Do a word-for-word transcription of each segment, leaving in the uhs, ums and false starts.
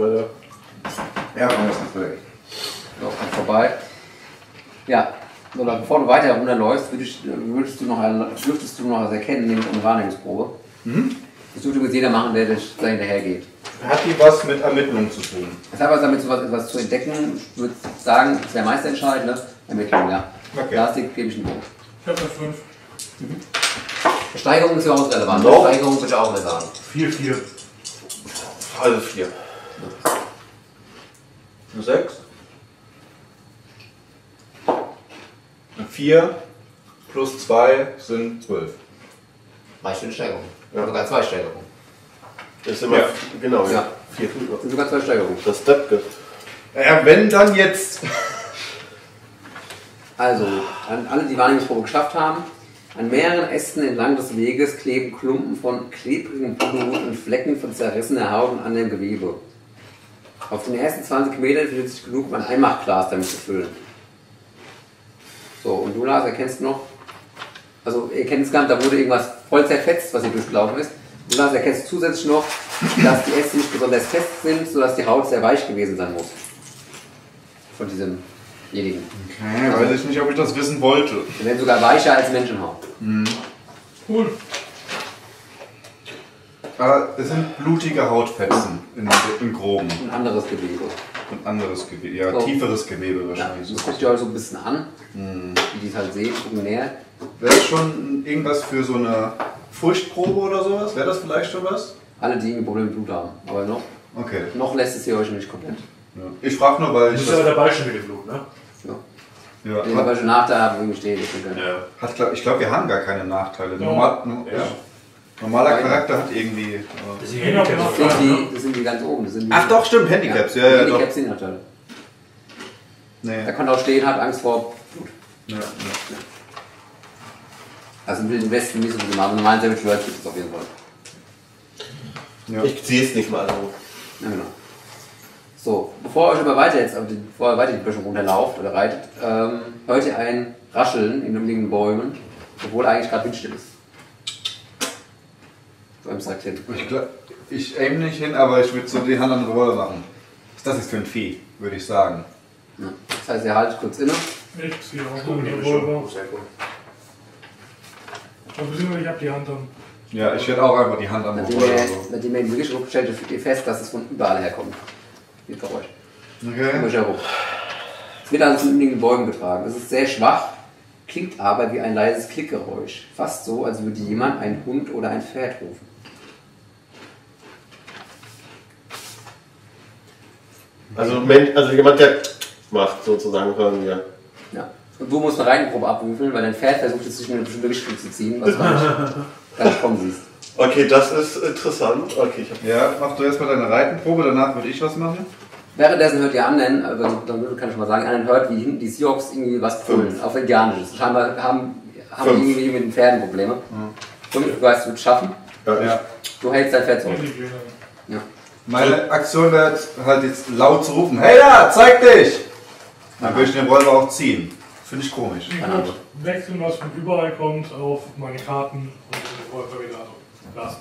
Alter. Ja, dann ist das weg. So, kommt vorbei. Ja, so, dann, bevor du weiter runterläufst, würdest, würdest du noch, dürftest du noch was erkennen, nämlich eine Wahrnehmungsprobe. Mhm. Das dürfte übrigens jeder machen, der da hinterhergeht. Hat die was mit Ermittlungen zu tun? Das hat was damit so was, etwas zu entdecken. Ich würde sagen, das wäre Meisterentscheid, ne? Ermittlung, ja. Okay. Plastik gebe ich einen Punkt. Ich habe eine fünf. Mhm. Steigerung ist ja auch relevant. No. Steigerung würde ich auch mal sagen. vier, vier. Also vier. Eine sechs. Eine vier plus zwei sind zwölf. Reicht für eine Steigerung. Ja. Ja. Sogar zwei Steigerungen. Das ist immer, Ja. genau, ja. Ja. Vier. Das sind sogar zwei Steigerungen. Das Steppke. Ja, wenn dann jetzt. Also, an alle, die Wahrnehmungsprobe geschafft haben, an mehreren Ästen entlang des Weges kleben Klumpen von klebrigem Blut und Flecken von zerrissener Haut und anderem Gewebe. Auf den ersten zwanzig Metern findet sich genug, um ein Einmachglas damit zu füllen. So, und du, Lars, erkennst noch, also ihr kennt es gar nicht, da wurde irgendwas voll zerfetzt, was hier durchgelaufen ist. Du, Lars, erkennst zusätzlich noch, dass die Äste nicht besonders fest sind, sodass die Haut sehr weich gewesen sein muss. Von diesemjenigen. Okay, weiß ich nicht, ob ich das wissen wollte. Die werden sogar weicher als Menschenhaut. Mhm. Cool. Aber es sind blutige Hautfetzen im, im Groben. Ein anderes Gewebe. Und anderes Gewebe, ja, So. tieferes Gewebe Ja, wahrscheinlich. das guckt ihr euch so ein bisschen an, Mhm. wie die es halt sehen, gucken näher. Wäre das schon irgendwas für so eine Furchtprobe oder sowas? Wäre das vielleicht schon was? Alle, die irgendwie Probleme mit Blut haben. Aber noch, Okay. noch lässt es hier euch nicht komplett. Ja. Ich frage nur, weil Das ich ist aber das, dabei schon mit dem Blut, ne? Ja. ja, Wenn ihr aber schon Nachteile habt, irgendwie stehen, das können. Ja. hat, glaub, ich glaube, wir haben gar keine Nachteile. Ja. Normal, no, Ja. Normaler Nein. Charakter hat irgendwie. Äh Das sind Das Handicaps. sind, die, das sind die ganz oben. Das sind die, Ach doch, stimmt, Handicaps. Ja, die ja, Handicaps doch. sind Nachteile. Nee. Da kann auch stehen, hat Angst vor Blut. Ja, ja. Also im Wilden Westen nicht so gut gemacht. Im normalen Savage Worlds gibt es auf jeden Fall. Ja. Ich sehe es nicht mal so. Ja, genau. So, bevor ihr euch aber weiter jetzt, auf die, bevor ihr weiter die Böschung runterlauft oder reitet, ähm, hört ihr ein Rascheln in den umliegenden Bäumen, obwohl eigentlich gerade windstill ist. So einem sagt hin. Ich, glaub, ich aim nicht hin, aber ich würde so die Hand an den Revolver machen. Was ist das jetzt für ein Vieh, würde ich sagen. Ja. Das heißt, ihr haltet kurz inne. Ich ziehe auch Guck, einen die Revolver. Mischung. Sehr gut. Aber beziehungsweise ich hab die Hand dann. Ja, ich werde auch einfach die Hand an den Nachdem Revolver. ihr, So. nachdem ihr ihn wirklich guckt, stellt ihr fest, dass es von überall herkommt. Wie Geräusch. Um Okay. euch herum. Es wird also von umliegenden Bäumen getragen. Es ist sehr schwach, klingt aber wie ein leises Klickgeräusch. Fast so, als würde jemand einen Hund oder ein Pferd rufen. Also, Men- also jemand, der macht sozusagen, hören wir. Ja. Und du musst eine Reihenprobe abwürfeln, weil dein Pferd versucht jetzt sich in eine bestimmte Richtung zu ziehen, was du gar nicht, gar nicht kommen siehst. Okay, das ist interessant. Okay, ich hab Ja, mach du erstmal deine Reitenprobe, danach würde ich was machen. Währenddessen hört ihr anderen, also dann kann ich schon mal sagen, anderen hört, wie hinten die Seahawks irgendwie was brüllen, auf Indianisch. Scheinbar haben, haben Fünf. irgendwie mit den Pferden Probleme. Fünf, du weißt, du es schaffen. Ja, Ja. Du hältst dein Pferd zurück. Ja. Meine Aktion wäre halt jetzt laut zu rufen, hey da, zeig dich! Dann würde ich den Revolver auch ziehen. Finde ich komisch. Ich Keine würde Ahnung. wechseln, was von überall kommt, auf meine Karten und den Revolver wieder lassen.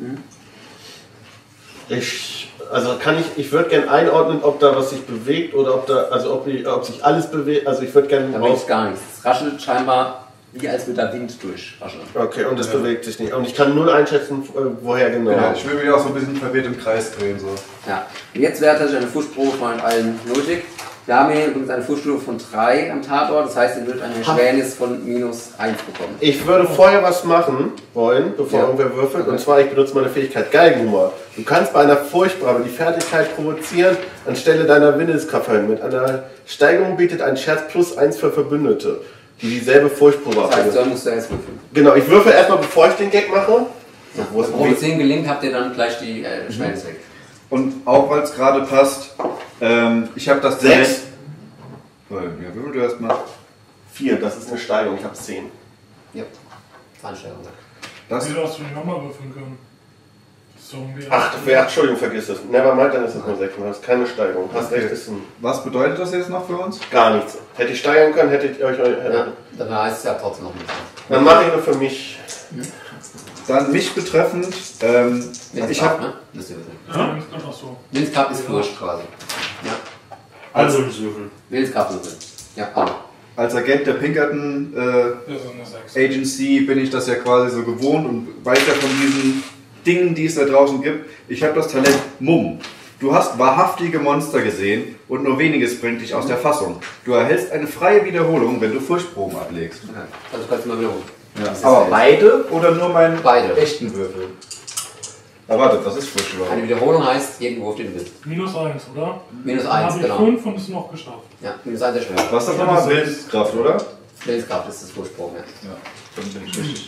Ich, also kann ich, ich würde gerne einordnen, ob da was sich bewegt oder ob da, also ob, die, ob sich alles bewegt. Also ich würde gerne Da raus. bewegt gar nichts. Es raschelt scheinbar, wie als würde da Wind durchrascheln. Okay, und es Ja. bewegt sich nicht. Und ich kann null einschätzen, äh, woher genau. Ja, ich will mich auch so ein bisschen verwirrt im Kreis drehen. So. Ja. Und jetzt wäre tatsächlich eine Fußprobe von allen nötig. Wir haben hier übrigens eine Fußstufe von drei am Tatort, das heißt, ihr würdet eine Erschwernis von minus eins bekommen. Ich würde vorher was machen wollen, bevor Ja. irgendwer würfelt. Okay. Und zwar, ich benutze meine Fähigkeit Geigenhumor. Du kannst bei einer Furchtprobe die Fertigkeit provozieren, anstelle deiner Willenskraft verwenden. Mit einer Steigerung bietet ein Scherz plus eins für Verbündete, die dieselbe Furchtprobe Das heißt, haben. dann musst du erst würfeln. Genau, ich würfel erstmal, bevor ich den Gag mache. So, wo ist Wenn Provozieren gelingt, habt ihr dann gleich die äh, Erschwernis weg. Und auch weil es gerade passt, ähm, ich habe das Sechs? Ja, würfel du erstmal. Vier, das ist eine Steigerung, ich habe zehn. Ja. Zahnsteigerung. Das, Wieso hast du nicht nochmal würfeln können? Das ist so irgendwie Ach, ach, Entschuldigung, vergiss das. Nevermind, dann ist es nur sechs. Das ist keine Steigerung. Hast Okay. recht, ist ein, was bedeutet das jetzt noch für uns? gar nichts. Hätte ich steigern können, hätte ich euch... Ja, dann heißt es ja trotzdem noch nicht. Dann mache ich nur für mich. Dann mich betreffend, ähm, ich Willenskraft, habe ne? Müsst ihr wissen. Ja, das ist auch so. Willenskraft ist Furcht quasi. Ja. Also im Würfel. Willenskraft ist es. Ja, alle. als Agent der Pinkerton äh, Ja, so eine sechs. Agency bin ich das ja quasi so gewohnt und weiß ja von diesen Dingen, die es da draußen gibt. Ich habe das Talent Mumm. Du hast wahrhaftige Monster gesehen und nur weniges bringt dich aus der Fassung. Du erhältst eine freie Wiederholung, wenn du Furchtproben ablegst. Okay. Also kannst du mal wiederholen. Ja. Das ist Aber jetzt- beide oder nur meinen Beide. echten Würfel? Ah, warte, das ist Eine Furchtprobe. Wiederholung heißt jeden Wurf, den du willst. Minus eins, oder? Minus Dann eins, habe ich genau. fünf und ist noch geschafft. Ja, minus eins ist schwer. Was ist das nochmal? Willenskraft, oder? Willenskraft ist das Furchtproben, ja. Ja, dann bin ich richtig.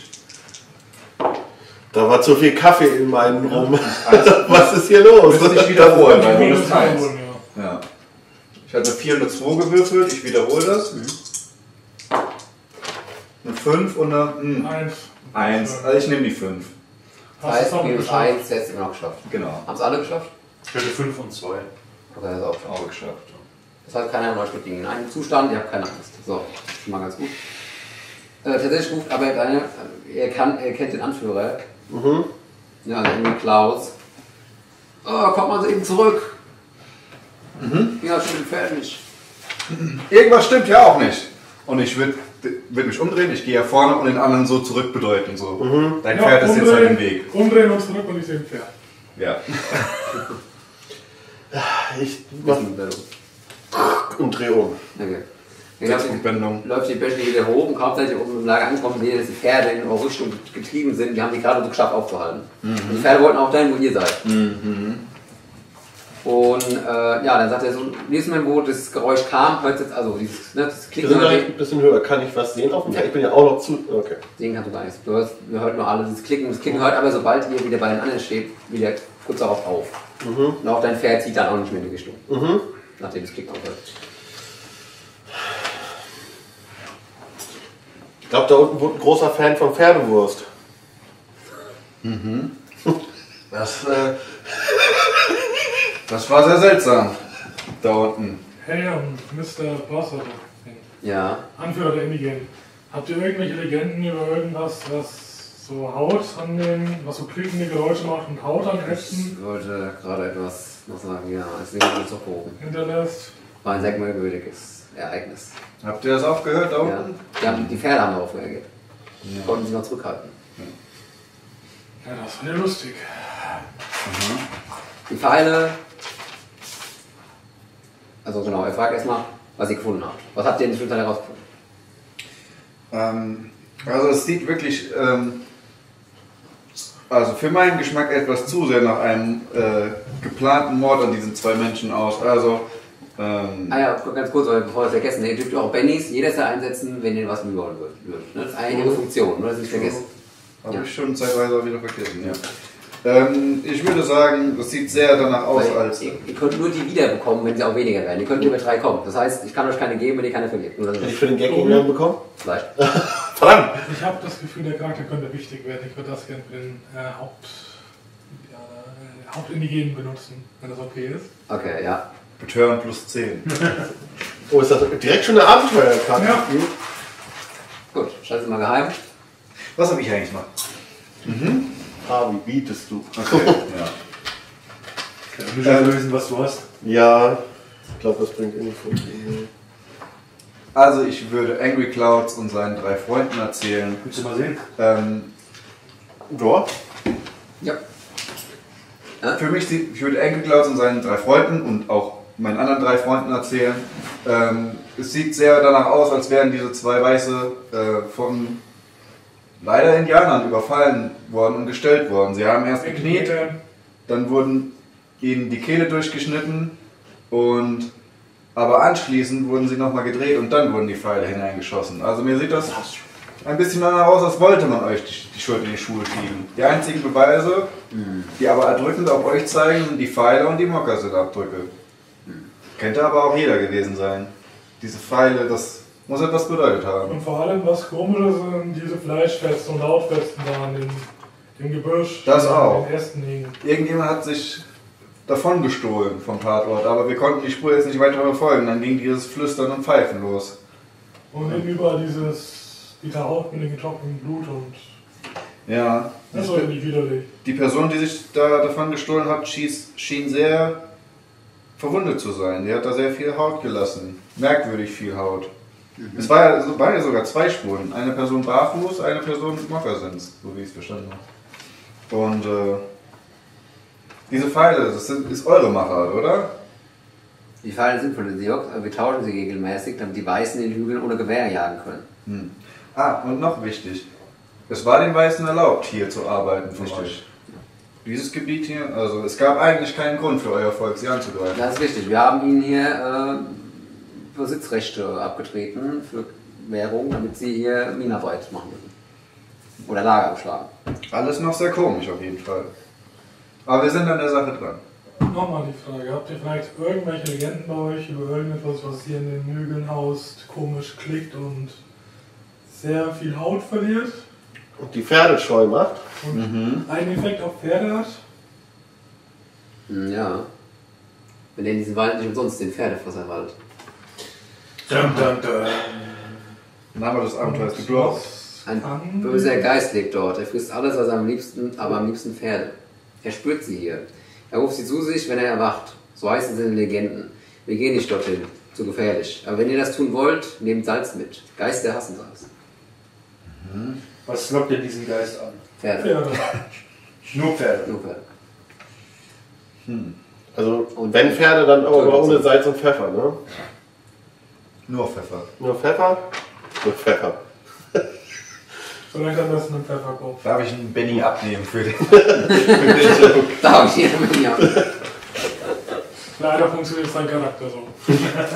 Da war zu viel Kaffee in meinen Rum. Was ist hier los? Du musst dich wiederholen, weil Minus minus eins. wiederholen, ja. Ja. Ich hatte vier und eine zwei gewürfelt, ich wiederhole das. Eine fünf und eine hm, Eins. eins. Also ich nehme die fünf. Das Hast heißt, du es auch minus geschafft? eins, jetzt immer noch geschafft. Genau. Haben es alle geschafft? Ich hatte fünf und zwei. Okay, das ist auch geschafft. Auch geschafft. Das heißt, keiner von euch wird in einem Zustand, ihr habt keine Angst. So, schon mal ganz gut. Äh, tatsächlich ruft aber eine, er, kann, er kennt den Anführer. Mhm. Ja, also irgendwie Klaus. Oh, kommt mal eben zurück. Mhm. Ja, schon fertig. Irgendwas stimmt ja auch nicht. Und ich würde würd mich umdrehen, ich gehe ja vorne und den anderen so zurückbedeuten. So. Dein Ja, Pferd ist jetzt halt im umdrehen, Weg. Umdrehen und zurück und ich sehe ein Pferd. Ja. Ich mach und dreh um. Okay. Dann läuft die, Punktwendung. läuft die Bäche wieder hoch und kaum seid ihr oben im Lager angekommen, seht ihr, dass die Pferde in eure Richtung getrieben sind. Die haben die gerade so geschafft aufzuhalten. Und die Pferde wollten auch dahin, wo ihr seid. Und äh, ja, dann sagt er so, nächstes Mal, wo das Geräusch kam, hört jetzt, also dieses, ne, das Wir Klicken, sind hört direkt ein bisschen höher. Kann ich was sehen auf dem Pferd? Ich bin ja auch noch zu. Okay. sehen kannst du gar nichts. Du hörst, wir hört nur alle dieses Klicken. Das Klicken hört aber, sobald ihr wieder bei den anderen steht, wieder kurz darauf auf. Und auch dein Pferd zieht dann auch nicht mehr in die Richtung. Mhm. Nachdem das Klicken aufhört. Ich glaube, da unten wohnt ein großer Fan von Pferdewurst. Das, äh, das war sehr seltsam. Da unten. Hey, um, Mister Bossert, Ja. Anführer der Indigenen. Habt ihr irgendwelche Legenden über irgendwas, was so Haut an den, was so klickende Geräusche macht und Haut an Ästen Ich wollte gerade etwas noch sagen, ja, es ist nicht so hoch. hinterlässt? War ein sehr merkwürdiges Ereignis. Habt ihr das auch gehört da Ja. unten? Die, haben, die Pferde haben darauf reagiert. Konnten sie noch zurückhalten. Ja, das war ja lustig. Die Pfeile. Also genau, er fragt erstmal, was ihr gefunden habt. Was habt ihr in der Zwischenzeit herausgefunden? Ähm, also es sieht wirklich, ähm, also für meinen Geschmack etwas zu sehr nach einem äh, geplanten Mord an diesen zwei Menschen aus. Also, ähm, Ah ja, ganz kurz, weil bevor wir es vergessen, ihr dürft auch Bennys jederzeit einsetzen, wenn ihr was üben wollen würdet. Ne? Das ist eine ihre Funktion, nur dass ihr nicht vergessen. habe Ja. ich schon zeitweise auch wieder vergessen, ja. Ähm, ich würde sagen, das sieht sehr danach aus, Weil als... ihr, ihr könnt nur die wiederbekommen, wenn sie auch weniger werden. Ihr könnt nur über drei kommen. Das heißt, ich kann euch keine geben, wenn ihr keine verliert. Nur dass ihr Hätte ich das für den Gag irgendwann bekommen? vielleicht. Verdammt! Ich habe das Gefühl, der Charakter könnte wichtig werden. Ich würde das gerne für den äh, Haupt, ja, äh, Hauptindigenen benutzen, wenn das okay ist. Okay, ja. Betören plus zehn. Oh, ist das direkt schon eine Abenteuerkarte? Ja. Gut, schalt es mal geheim. Was habe ich eigentlich noch? Ah, wie bietest du? Okay, ja. Kann ich schon lösen, was du hast? Ja, ich glaube, das bringt Info. Mhm. Also ich würde Angry Clouds und seinen drei Freunden erzählen. Willst du mal sehen? Ähm, Ja, Ja. Für mich, sieht, ich würde Angry Clouds und seinen drei Freunden und auch meinen anderen drei Freunden erzählen. Ähm, es sieht sehr danach aus, als wären diese zwei Weiße äh, von leider Indianern überfallen worden und gestellt worden. Sie haben erst gekniet, dann wurden ihnen die Kehle durchgeschnitten und aber anschließend wurden sie nochmal gedreht und dann wurden die Pfeile hineingeschossen. Also mir sieht das ein bisschen danach aus, als wollte man euch die, die Schuld in die Schuhe schieben. Die einzigen Beweise, die aber erdrückend auf euch zeigen, sind die Pfeile und die Mokassin-Abdrücke. Könnte aber auch jeder gewesen sein. Diese Pfeile, das muss etwas bedeutet haben. Und vor allem, was komisches sind diese Fleischfesten und Lautfesten da in den, im Gebüsch. Das die auch. in den Ästen liegen. Irgendjemand hat sich davon gestohlen vom Tatort, aber wir konnten die Spur jetzt nicht weiter verfolgen. Dann ging dieses Flüstern und Pfeifen los. Und eben überall dieses, diese Haut mit dem getrockneten Blut und. Ja. Das ist irgendwie widerlich. Die Person, die sich da davon gestohlen hat, schieß, schien sehr verwundet zu sein. Die hat da sehr viel Haut gelassen. Merkwürdig viel Haut. Mhm. Es war ja, so, waren ja sogar zwei Spuren. Eine Person barfuß, eine Person mit Mokassins, so wie ich es verstanden habe. Und äh, diese Pfeile, das sind, ist eure Machart, oder? Die Pfeile sind von den Seahawks, aber wir tauschen sie regelmäßig, damit die Weißen in den Hügeln ohne Gewehr jagen können. Hm. Ah, und noch wichtig. Es war den Weißen erlaubt, hier zu arbeiten von Richtig. euch. Dieses Gebiet hier, also es gab eigentlich keinen Grund für euer Volk, sie anzugreifen. Das ist richtig. Wir haben ihnen hier äh, Besitzrechte abgetreten für Währung, damit sie hier Minenarbeit machen müssen. Oder Lager abschlagen. Alles noch sehr komisch auf jeden Fall. Aber wir sind an der Sache dran. Nochmal die Frage, habt ihr vielleicht irgendwelche Legenden bei euch über irgendetwas, was hier in den Hügeln haust, komisch klickt und sehr viel Haut verliert? Und die Pferde scheu macht. Und Mhm. einen Effekt auf Pferde hat? Hm, ja. Wir nennen diesen Wald nicht umsonst den Pferdefresserwald. Dum, dum, dum. Name des Abenteuers Und geglaubt. was Ein kann- böser Geist lebt dort. Er frisst alles, was er am liebsten, aber am liebsten Pferde. Er spürt sie hier. Er ruft sie zu sich, wenn er erwacht. So heißen sie in den Legenden. Wir gehen nicht dorthin. Zu gefährlich. Aber wenn ihr das tun wollt, nehmt Salz mit. Geister hassen Salz. Was lockt denn diesen Geist an? Pferde. Pferde. Nur Pferde. Nur Pferde. Also, Und- wenn Pferde, dann aber Toll, ohne so. Salz und Pfeffer, ne? Nur Pfeffer. Nur Pfeffer? Nur Pfeffer. Vielleicht am besten einen Pfefferkopf. Darf ich einen Benny abnehmen für den? Da habe ich jeder mit mir. Leider funktioniert sein Charakter so.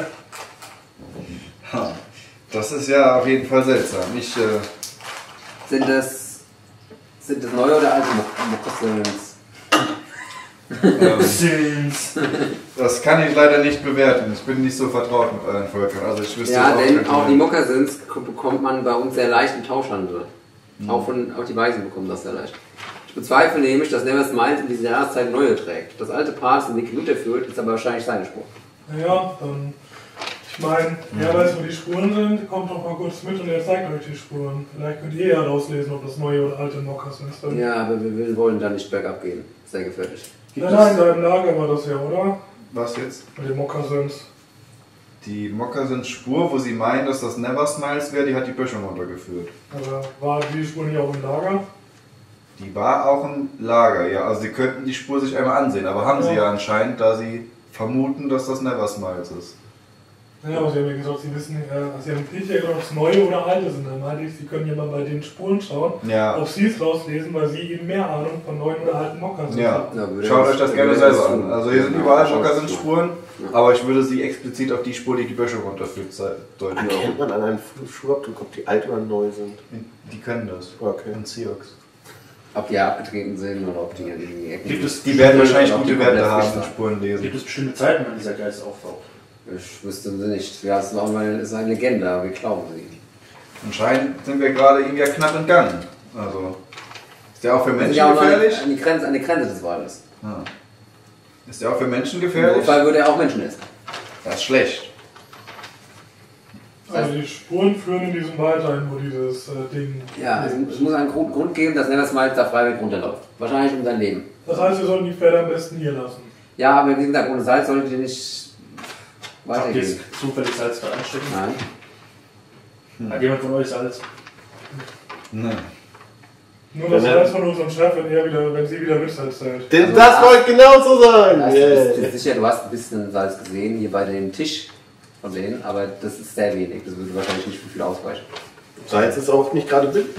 Das ist ja auf jeden Fall seltsam. Ich, äh, Sind das, sind das neue oder alte Mokassins? ähm, Sins. das kann ich leider nicht bewerten. Ich bin nicht so vertraut mit euren Völkern. Also ich wüsste Ja, auch denn nicht, auch die wie- Mokassins bekommt man bei uns sehr leicht im Tauschhandel. Auch, von, auch die Weißen bekommen das sehr leicht. Ich bezweifle nämlich, dass Nevers Miles in dieser Jahreszeit neue trägt. Das alte Paar, das in die Knute führt, ist aber wahrscheinlich sein Spruch. Naja, dann. Ich meine, wer weiß, wo die Spuren sind, kommt doch mal kurz mit und er zeigt euch die Spuren. Vielleicht könnt ihr ja rauslesen, ob das neue oder alte Mokassins sind. Ja, aber wir, wir wollen da nicht bergab gehen. Sehr gefährlich. Gibt Nein, nein, es, da im Lager war das ja, oder? Was jetzt? Mit den Mokassins. Die Mokassins Spur, wo sie meinen, dass das Never Smiles wäre, die hat die Böschung runtergeführt. Aber war die Spur nicht auch im Lager? Die war auch im Lager, ja. Also sie könnten die Spur sich einmal ansehen, aber haben sie Ja. ja anscheinend, da sie vermuten, dass das Never Smiles ist. Ja, aber sie haben ja gesagt, sie wissen, äh, sie haben nicht ja gesagt, ob es neue oder alte sind. Dann meinte ich, sie können ja mal bei den Spuren schauen, Ja. ob sie es rauslesen, weil sie eben mehr Ahnung von neuen oder alten Mokassins Ja, haben. Ja, würde schaut das- euch das gerne würde selber das an. tun. Also hier sind Ja, überall schaut Mokassins das tun. Spuren, Ja. aber ich würde sie explizit auf die Spur, die die Böschung runterführt, ze- deuten. Erkennt man an einem Schuhabdruck, ob die alt oder neu sind? Die können das. Okay. Und Seahawks. Ob die abgetreten sind oder ob die in die Ecken gibt es, Die werden wahrscheinlich Oder ob die gute Werte komplett haben frisch mit sind. Spuren lesen. gibt es bestimmte Zeiten, wann dieser Geist auftaucht? Ich wüsste sie nicht. Ja, es ist auch mal- es ist eine Legende, aber wir glauben sie. Anscheinend sind wir gerade ihm ja knapp entgangen. Also, ist der auch für Wir sind Menschen ja auch noch gefährlich? an die Grenze, an die Grenze des Waldes. Ah. Ist der auch für Menschen Im gefährlich? Notfall würde er auch Menschen essen. Das ist schlecht. Also die Spuren führen in diesem Wald ein, wo dieses äh, Ding. Ja, es, es muss einen Grund, Grund geben, dass Nevers Miles da freiwillig runterläuft. Wahrscheinlich um sein Leben. Das heißt, wir sollten die Pferde am besten hier lassen. Ja, aber wie gesagt, ohne Salz solltet ihr nicht Habt ihr weitergehen. jetzt zufällig Salz da anstecken? Nein. Hat jemand von euch Salz? Nein. Nur das Wenn er- Salz von unserem Chef, wenn, er wieder, wenn sie wieder Witze erzählt. Denn Also, das ah. wollte ich genauso sagen! Ja, du Yeah. bist dir sicher, du hast ein bisschen Salz gesehen hier bei dem Tisch von denen, aber das ist sehr wenig. Das würde wahrscheinlich nicht für viel ausreichen. Salz ist auch nicht gerade billig.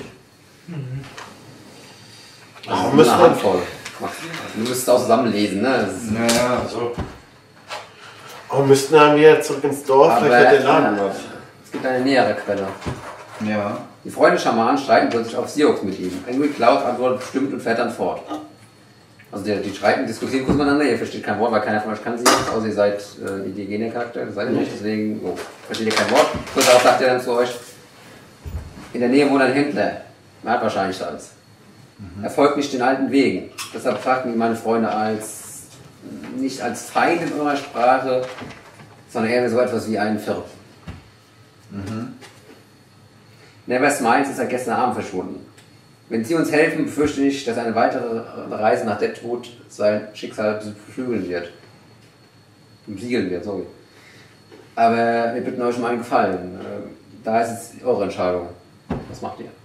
Also Oh, nur müssen eine wir- Handvoll. Du müsst es auch zusammenlesen, ne? Das ist, Naja, Also, Oh, müssten wir jetzt zurück ins Dorf, aber vielleicht wird der Laden äh, was. es gibt eine nähere Quelle. ja. Die Freunde Schamanen streiten plötzlich auf Seahawks mit ihm. Angry Cloud antwortet bestimmt und fährt dann fort. Also die, die streiten, diskutieren kurz miteinander, ihr versteht kein Wort, weil keiner von euch kann Seahawks, außer ihr seid äh, indigene Charakter, das seid ihr nicht, deswegen oh, versteht ihr kein Wort. Kurz darauf sagt er dann zu euch, in der Nähe wohnt ein Händler, er hat wahrscheinlich Salz. Er folgt nicht den alten Wegen, deshalb fragten ihn meine Freunde als, nicht als Feind in eurer Sprache, sondern eher so etwas wie einen Firb. Never Smiles ist seit gestern Abend verschwunden. Wenn Sie uns helfen, befürchte ich, dass eine weitere Reise nach Deadwood sein Schicksal beflügeln wird. Besiegeln wird, sorry. Aber wir bitten euch um einen Gefallen. Da ist es eure Entscheidung. Was macht ihr?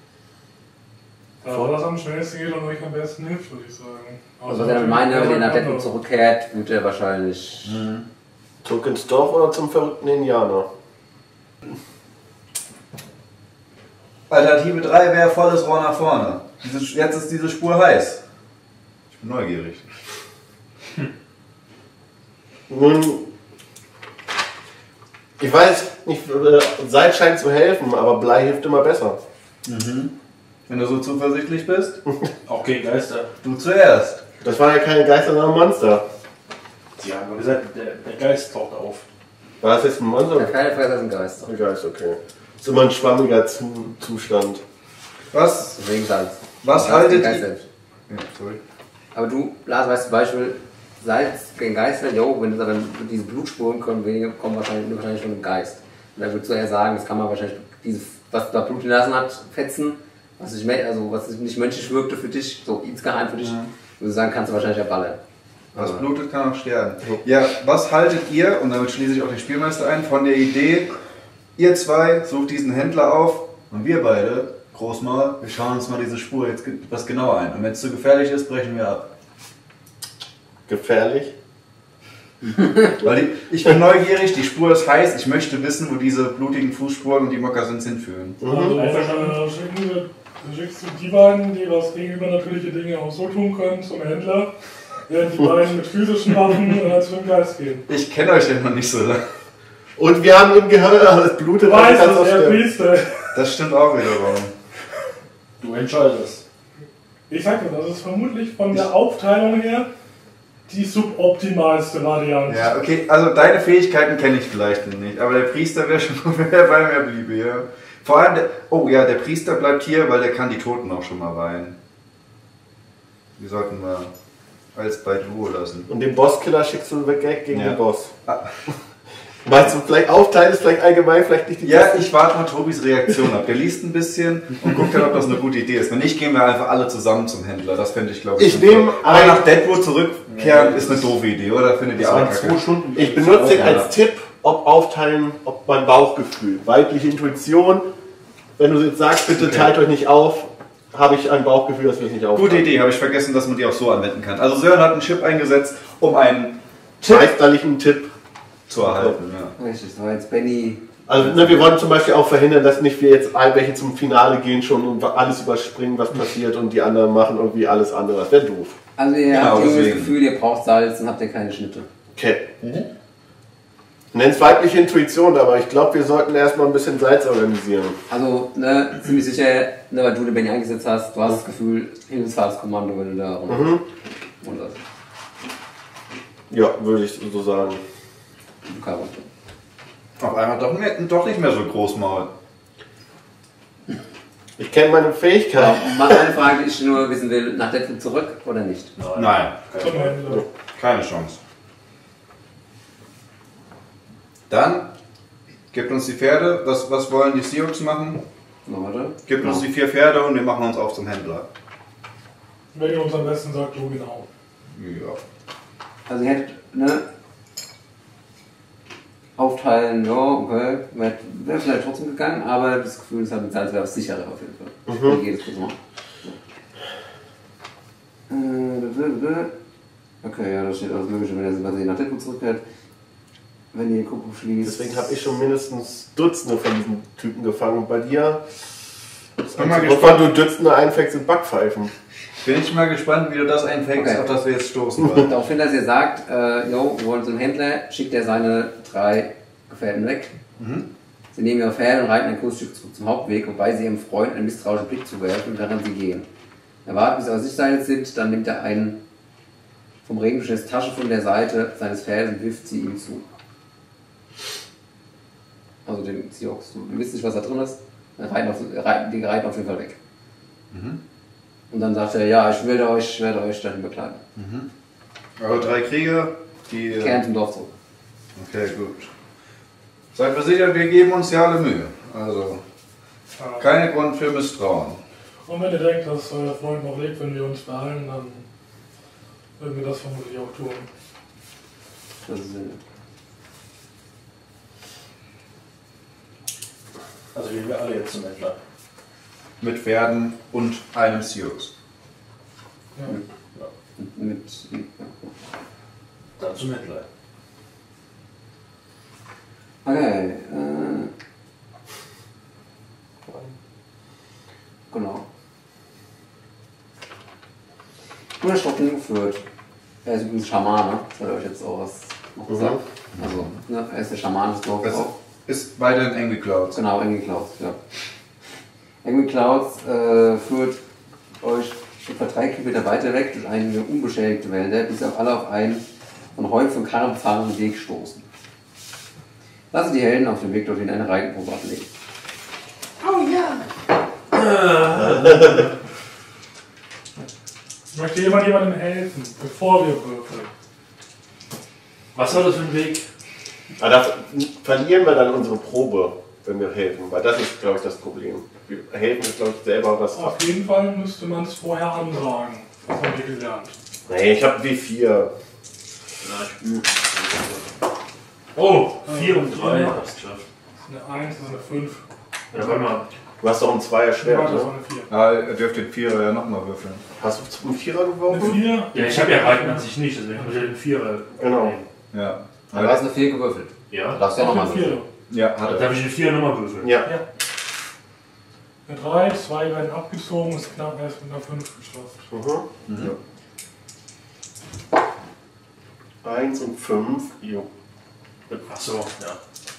Da das am schnellsten geht und euch am besten hilft, würde ich sagen. Also was er dann meine, wenn ihr nach Deadwood zurückkehrt, wird er wahrscheinlich... Mhm. Zurück ins Dorf oder zum verrückten Indianer? Alternative drei wäre volles Rohr nach vorne. Diese, jetzt ist diese Spur heiß. Ich bin neugierig. Nun, ich weiß nicht, Salz scheint zu helfen, aber Blei hilft immer besser. Mhm. Wenn du so zuversichtlich bist. Auch gegen Geister. Du zuerst. Das waren ja keine Geister, sondern Monster. Sie haben nur gesagt, der, der Geist taucht auf. War das jetzt ein Monster? Der Pferdefresser ist ein Geist. Ein Geist, okay. Das ist immer ein schwammiger zu Zustand. Was, Deswegen Salz. was Salz haltet gegen ihr... Geist selbst. Ja, sorry. Aber du, Lars, weißt zum Beispiel, Salz gegen Geister, jo, wenn du dann diese Blutspuren kommen, weniger kommen wahrscheinlich, nur wahrscheinlich von dem Geist. Und da würdest du eher sagen, das kann man wahrscheinlich, diese, was da Blut hinterlassen hat, fetzen, was nicht, also, was nicht menschlich wirkte für dich, so insgeheim für dich, Ja. würde ich sagen, kannst du wahrscheinlich erballern. Was blutet, kann auch sterben. Ja, was haltet ihr, und damit schließe ich auch den Spielmeister ein, von der Idee, ihr zwei sucht diesen Händler auf und wir beide, Großmaul, wir schauen uns mal diese Spur jetzt etwas genauer ein. Und wenn es zu gefährlich ist, brechen wir ab. Gefährlich? Weil die, ich bin neugierig, die Spur ist heiß, ich möchte wissen, wo diese blutigen Fußspuren und die Mokassins hinführen. Also, äh, schicken wir, schickst du die beiden, die was gegen übernatürliche Dinge auch so tun können, zum Händler, während die beiden mit physischen Waffen äh, zu dem Geist gehen. Ich kenne euch ja noch nicht so lange. Und wir haben im Gehör, das blutet. Du weißt, alles dass er sterben. Priester. Das stimmt auch wiederum. Du entscheidest. Ich sag dir, das ist vermutlich von der Aufteilung her die suboptimalste Variante. Ja, okay, also deine Fähigkeiten kenne ich vielleicht nicht, aber der Priester wäre schon wer bei mir bliebe, ja. Vor allem, der, oh ja, der Priester bleibt hier, weil der kann die Toten auch schon mal weihen. Die sollten wir als bei Duo lassen. Und den Bosskiller schickst du weg gegen Ja. den Boss. Ah. Meinst du, vielleicht aufteilen ist vielleicht allgemein, vielleicht nicht die Ja, beste? ich warte mal Tobis Reaktion ab. Der liest ein bisschen und guckt dann, ob das eine gute Idee ist. Wenn nicht, gehen wir einfach alle zusammen zum Händler. Das fände ich, glaube ich, Ich sinnvoll. nehme Aber ein- nach Deadwood zurückkehren ist eine doofe Idee, oder? Findet ihr Das auch waren kacke? zwei Stunden. Ich benutze den Ja. als Tipp, ob aufteilen, ob mein Bauchgefühl. Weibliche Intuition. Wenn du jetzt sagst, bitte Okay. teilt euch nicht auf, habe ich ein Bauchgefühl, dass wir es nicht aufteilen. Gute Idee, habe ich vergessen, dass man die auch so anwenden kann. Also Sören hat einen Chip eingesetzt, um einen Meisterlichen Tipp. zu erhalten. Ja. Richtig, das war jetzt Benny. Also ne, wir wollen zum Beispiel auch verhindern, dass nicht wir jetzt ein- welche zum Finale gehen schon und alles überspringen, was passiert und die anderen machen irgendwie alles andere. Das wäre doof. Also ihr Genau, habt irgendwie das deswegen. Gefühl, ihr braucht Salz und habt ihr keine Schnitte. Okay. Nenn's weibliche Intuition, aber ich glaube, wir sollten erstmal ein bisschen Salz organisieren. Also, ne, ziemlich sicher, ne, weil du den Benny eingesetzt hast, du hast das Gefühl, Himmelfahrtskommando, wenn du da rum. Mhm. Und das. Ja, würde ich so sagen. Caro. Auf einmal doch, mehr, doch nicht mehr so Großmaul. Ich kenne meine Ja, Fähigkeit. meine Frage, die ich nur wissen will, nach Deadwood zurück oder nicht? Nein, Zum Händler. keine Chance. Dann gebt uns die Pferde. Was, was wollen die Seahawks machen? Na, warte. Gebt uns die vier Pferde und wir machen uns auf zum Händler. Wenn ihr uns am besten sagt, wo genau. Ja. Also ihr hättet, ne? Aufteilen, ja, okay. Wäre wär vielleicht trotzdem gegangen, aber das Gefühl ist halt mit Salz wäre was sicherer auf jeden Fall. Mhm. Ich gehe das kurz mal. Äh, Okay, ja, da steht alles Mögliche, wenn er sich nach Deadwood zurückkehrt. Wenn ihr Kuckuck schließt. Deswegen habe ich schon mindestens Dutzende von diesen Typen gefangen. Und bei dir, das Bin mal Einzige, gespannt. wovon du Dutzende einfängst, sind Backpfeifen. Bin ich mal gespannt, wie du das einfängst, Okay. auf das wir jetzt stoßen wollen. Daraufhin, dass ihr sagt, äh, jo, wir wollen zum Händler, schickt er seine drei Gefährten weg. Mhm. Sie nehmen ihre Pferde und reiten ein kurzes Stück zurück zum Hauptweg, wobei sie ihrem Freund einen misstrauischen Blick zuwerfen, während sie gehen. Er wartet, bis sie aus Sichtweite sind, dann nimmt er einen vom Regenschirm Tasche von der Seite seines Pferdes und wirft sie ihm zu. Also den Seahawks, du wisst nicht, was da drin ist, dann reiten auf, reiten, die reiten auf jeden Fall weg. Mhm. Und dann sagt er, ja, ich werde euch, ich werde euch dann begleiten. Eure drei Krieger, die... Kehren zum Dorf zurück. Okay, gut. Seid versichert, wir geben uns ja alle Mühe. Also, kein Grund für Misstrauen. Und wenn ihr denkt, dass euer Freund noch lebt, wenn wir uns beeilen, dann würden wir das vermutlich auch tun. Das ist Sinn. Also gehen wir alle jetzt zum Händler. Mit Pferden und einem Sirius. Ja. Mit, Dann zum Händler. okay. Äh, genau. Unerschrocken führt. Er ist übrigens Schamane. Das hat euch jetzt auch was noch gesagt. Also, ne, er ist der Schaman des Dorfes Das auch. ist bei den Angry Clouds. Genau, Angry Clouds, ja. Angry Clouds äh, führt euch etwa drei Kilometer weiter weg durch einige unbeschädigte Wälder, bis auf alle auf einen von Heu von Karren befahrenen Weg stoßen. Lasse die Helden auf dem Weg dorthin eine Reitenprobe ablegen. Möchte jemand jemandem helfen, bevor wir würfeln? Was war das für ein Weg? Aber da verlieren wir dann unsere Probe, wenn wir helfen, weil das ist, glaube ich, das Problem. Wir helfen uns, glaube ich, selber was ab. Auf jeden Fall müsste man es vorher ansagen. Das haben wir gelernt. Nee, ich habe W vier. Oh, vier und drei. Ja. Hab's geschafft. Das ist eine eins, das ist eine fünf. Ja, warte mal. Du hast doch ein Zweier Schwert, Das war ne? eine vier. Ah, ihr dürft den Vierer ja nochmal würfeln. Hast du einen Vierer Eine geworfen? vier. Ja, ich habe ja Reiten an sich nicht, deswegen habe ich ja den Vierer. Genau. nehmen. Ja. Aber du hast eine vier gewürfelt. Du Ja. darfst ja Auch nochmal eine würfeln. vier. Ja, hat Dann er. darf ich den Vierer nochmal würfeln. Ja. Ja. Eine drei, zwei werden abgezogen, ist knapp erst mit einer fünf geschafft. Mhm. Ja. Eins und fünf. Jo. Ach so, ja.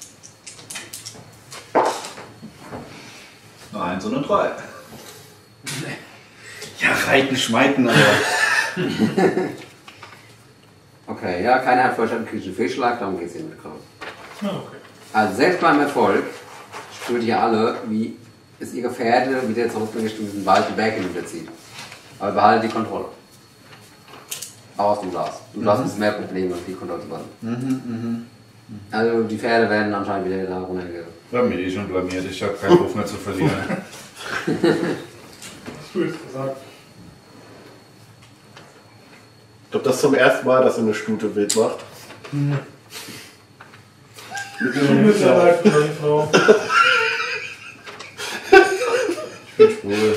Eine Eins und eine Drei. Ja, reiten, schmeiten, aber. Okay, ja, keiner hat vorher einen kritischen Fehlschlag, darum geht es Ihnen mit Kraut. Ja, okay. Also selbst beim Erfolg spürt ihr alle, wie es ihre Pferde wieder zurück in diesen Wald die Berge hinunterzieht. Aber behaltet die Kontrolle. Auch aus dem Glas. Du mhm. hast ein bisschen mehr Probleme, die Kontrolle zu behalten. Mhm, Also die Pferde werden anscheinend wieder da runtergehen. Da bin ich schon blamiert, ich habe keinen Ruf mehr zu verlieren. Hast du jetzt gesagt? Ich glaube, das ist zum ersten Mal, dass so eine Stute wild macht. Tut mir sehr leid für deine Frau. Ich bin schwul.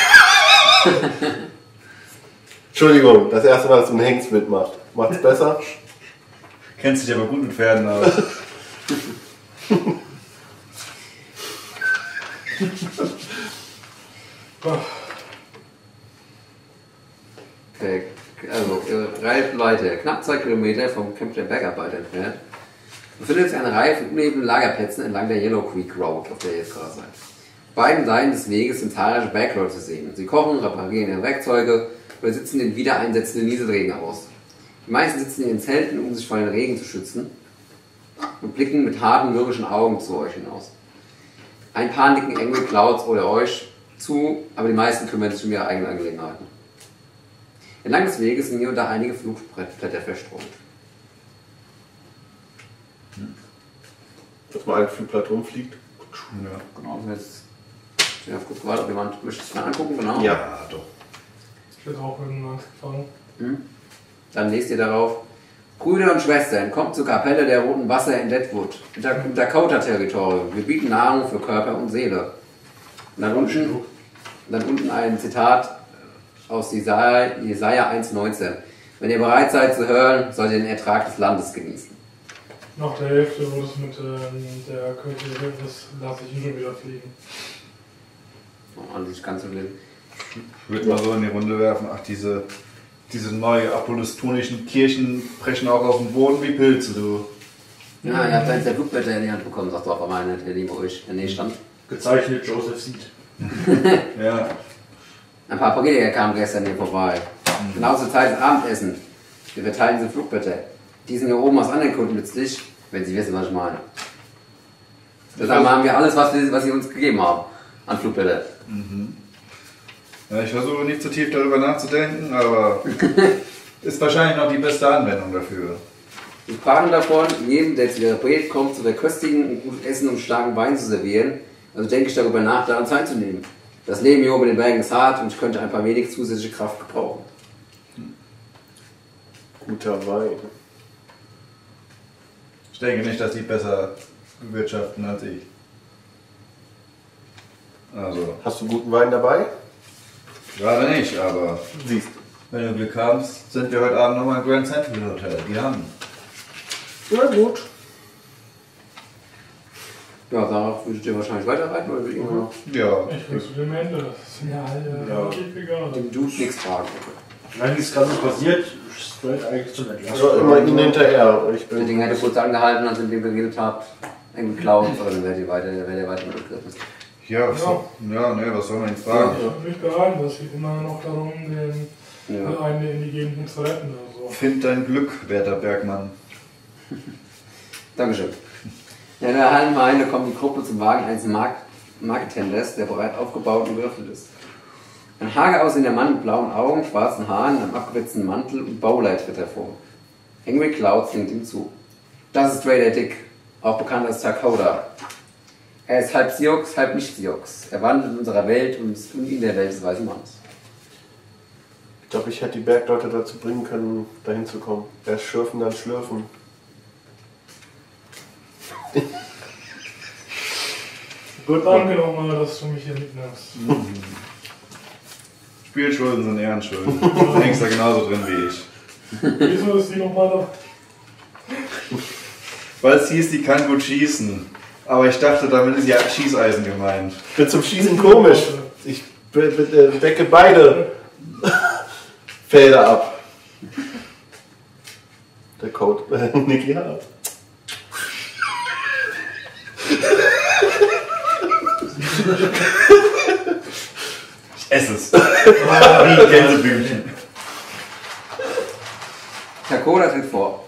Entschuldigung, das erste Mal, dass so ein Hengst wild macht. Macht's besser? Kennst dich aber gut mit Pferden aus. Okay, also ihr reitet weiter. Knapp zwei Kilometer vom Camp der Bergarbeiter entfernt befindet sich eine Reihe von unebenen Lagerplätzen entlang der Yellow Creek Road, auf der ihr jetzt gerade seid. Auf beiden Seiten des Weges sind zahlreiche Bergleute zu sehen. Sie kochen, reparieren ihre Werkzeuge oder sitzen den wiedereinsetzenden Nieselregen aus. Die meisten sitzen in ihren Zelten, um sich vor den Regen zu schützen und blicken mit harten, mürrischen Augen zu euch hinaus. Ein paar nicken Angry Clouds oder euch zu, aber die meisten kümmern sich um ihre eigenen Angelegenheiten. Entlang des Weges sind hier und da einige Flugblätter verstreut. Dass mal ein Flugblatt rumfliegt. Ja. Genau, jetzt ich habe kurz gewartet, ob jemand möchte sich mal angucken, genau. Ja, doch. Ich werde auch irgendwann gefangen. Hm. Dann lest ihr darauf: Brüder und Schwestern, kommt zur Kapelle der Roten Wasser in Deadwood, im Dakota-Territorium. Wir bieten Nahrung für Körper und Seele. Und dann unten, dann unten ein Zitat aus Jesaja, Jesaja eins neunzehn. Wenn ihr bereit seid zu hören, sollt ihr den Ertrag des Landes genießen. Nach der Hälfte, wo das mit ähm, der Kirche ist, lasse ich ihn schon wieder fliegen. Oh, an sich kannst du lesen. Ich würde mal so in die Runde werfen, ach diese, diese neue apollonistonischen Kirchen brechen auch auf den Boden wie Pilze, du. Ja, ihr habt eins der Flugblätter in die Hand bekommen, sagt doch auf einmal der neben euch in der Nähe stand. Gezeichnet Joseph Seed. Ja. Ein paar Prediger kamen gestern hier vorbei. Mhm. Genau zur Zeit des Abendessen. Wir verteilen diese Flugblätter. Die sind hier oben aus anderen Gründen nützlich, wenn Sie wissen, was ich meine. Deshalb haben wir alles, was, wir, was Sie uns gegeben haben, an Flugblättern. Mhm. Ja, ich versuche nicht zu tief darüber nachzudenken, aber ist wahrscheinlich noch die beste Anwendung dafür. Wir sprachen davon, jedem, der zu Ihrer Predigt kommt, zu verköstigen und gutes Essen und starken Wein zu servieren. Also denke ich darüber nach, daran teilzunehmen. Das Leben hier oben in den Bergen ist hart und ich könnte ein paar wenig zusätzliche Kraft gebrauchen. Guter Wein. Ich denke nicht, dass die besser wirtschaften als ich. Also, Hast du guten Wein dabei? gerade nicht, aber Siehst wenn du Glück hast, sind wir heute Abend nochmal im Grand Central Hotel. Die haben. du. Na gut. Ja, darauf würdet ihr wahrscheinlich weiterreiten oder würdet ihr immer noch Ja. Ich will zu dem Ende. Das ist mir halt äh, Ja. relativ egal. dem Dude nichts fragen? Wenn nichts gerade passiert, straight eigentlich zum Entlassen. Also immer ihn hinterher. Ich Der bin. Ding hätte kurz angehalten, als ihr mit dem geredet habt, irgendwie geklaut, aber dann wärt ihr weiter, wärt ihr weiter mitgegriffen. Ja, was soll, ja, ne, was soll man ihn fragen? Ich bin nicht bereit, es geht immer noch darum, den Ja. einen in die Gegend zu retten oder so. Find dein Glück, werter Bergmann. Dankeschön. Ja, in der halben Meile kommt die Gruppe zum Wagen eines Mark Markethändlers, der bereit aufgebaut und geriffelt ist. Ein hager aussehender Mann mit blauen Augen, schwarzen Haaren, einem abgewetzten Mantel und Bowlight tritt hervor. Henry Cloud singt ihm zu. Das ist Trader Dick, auch bekannt als Takoda. Er ist halb Sioux, halb nicht Sioux. Er wandelt in unserer Welt und ist in der Welt des weißen Mannes. Ich glaube, ich hätte die Bergleute dazu bringen können, dahin zu kommen. Erst schürfen, dann schlürfen. Gut, Danke nochmal, dass du mich hier mitnimmst. Spielschulden sind Ehrenschulden. Du hängst da genauso drin wie ich. Wieso ist die nochmal da? Weil es hieß, die kann gut schießen. Aber ich dachte, damit ist ja Schießeisen gemeint. Ich bin zum Schießen komisch. Ich be- be- äh, decke beide Felder ab. Der Code. Niki hat. Ich esse es. Wie Gänseblümchen. Takoda tritt vor.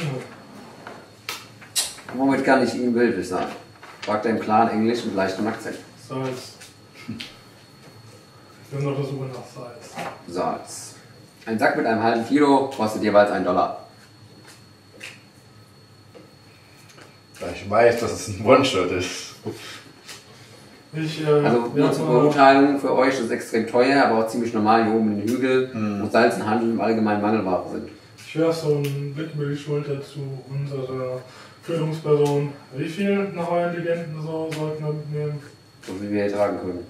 Womit kann ich Ihnen behilflich sein? Fragt er im klaren Englisch mit leichtem Akzent. Salz. Ich bin auf der Suche nach Salz. Salz. Ein Sack mit einem halben Kilo kostet jeweils einen Dollar. Ich weiß, dass es ein One-Shot ist. Ich, äh, Also ja, nur zur mal- Beurteilung für euch, das ist extrem teuer, aber auch ziemlich normal hier oben in den Hügeln, wo Salz und Handel im Allgemeinen Mangelware sind. Ich werfe so einen Blick über die Schulter zu unserer Führungsperson. Wie viel nach euren Legenden so sollten wir mitnehmen? So wie wir hier tragen können.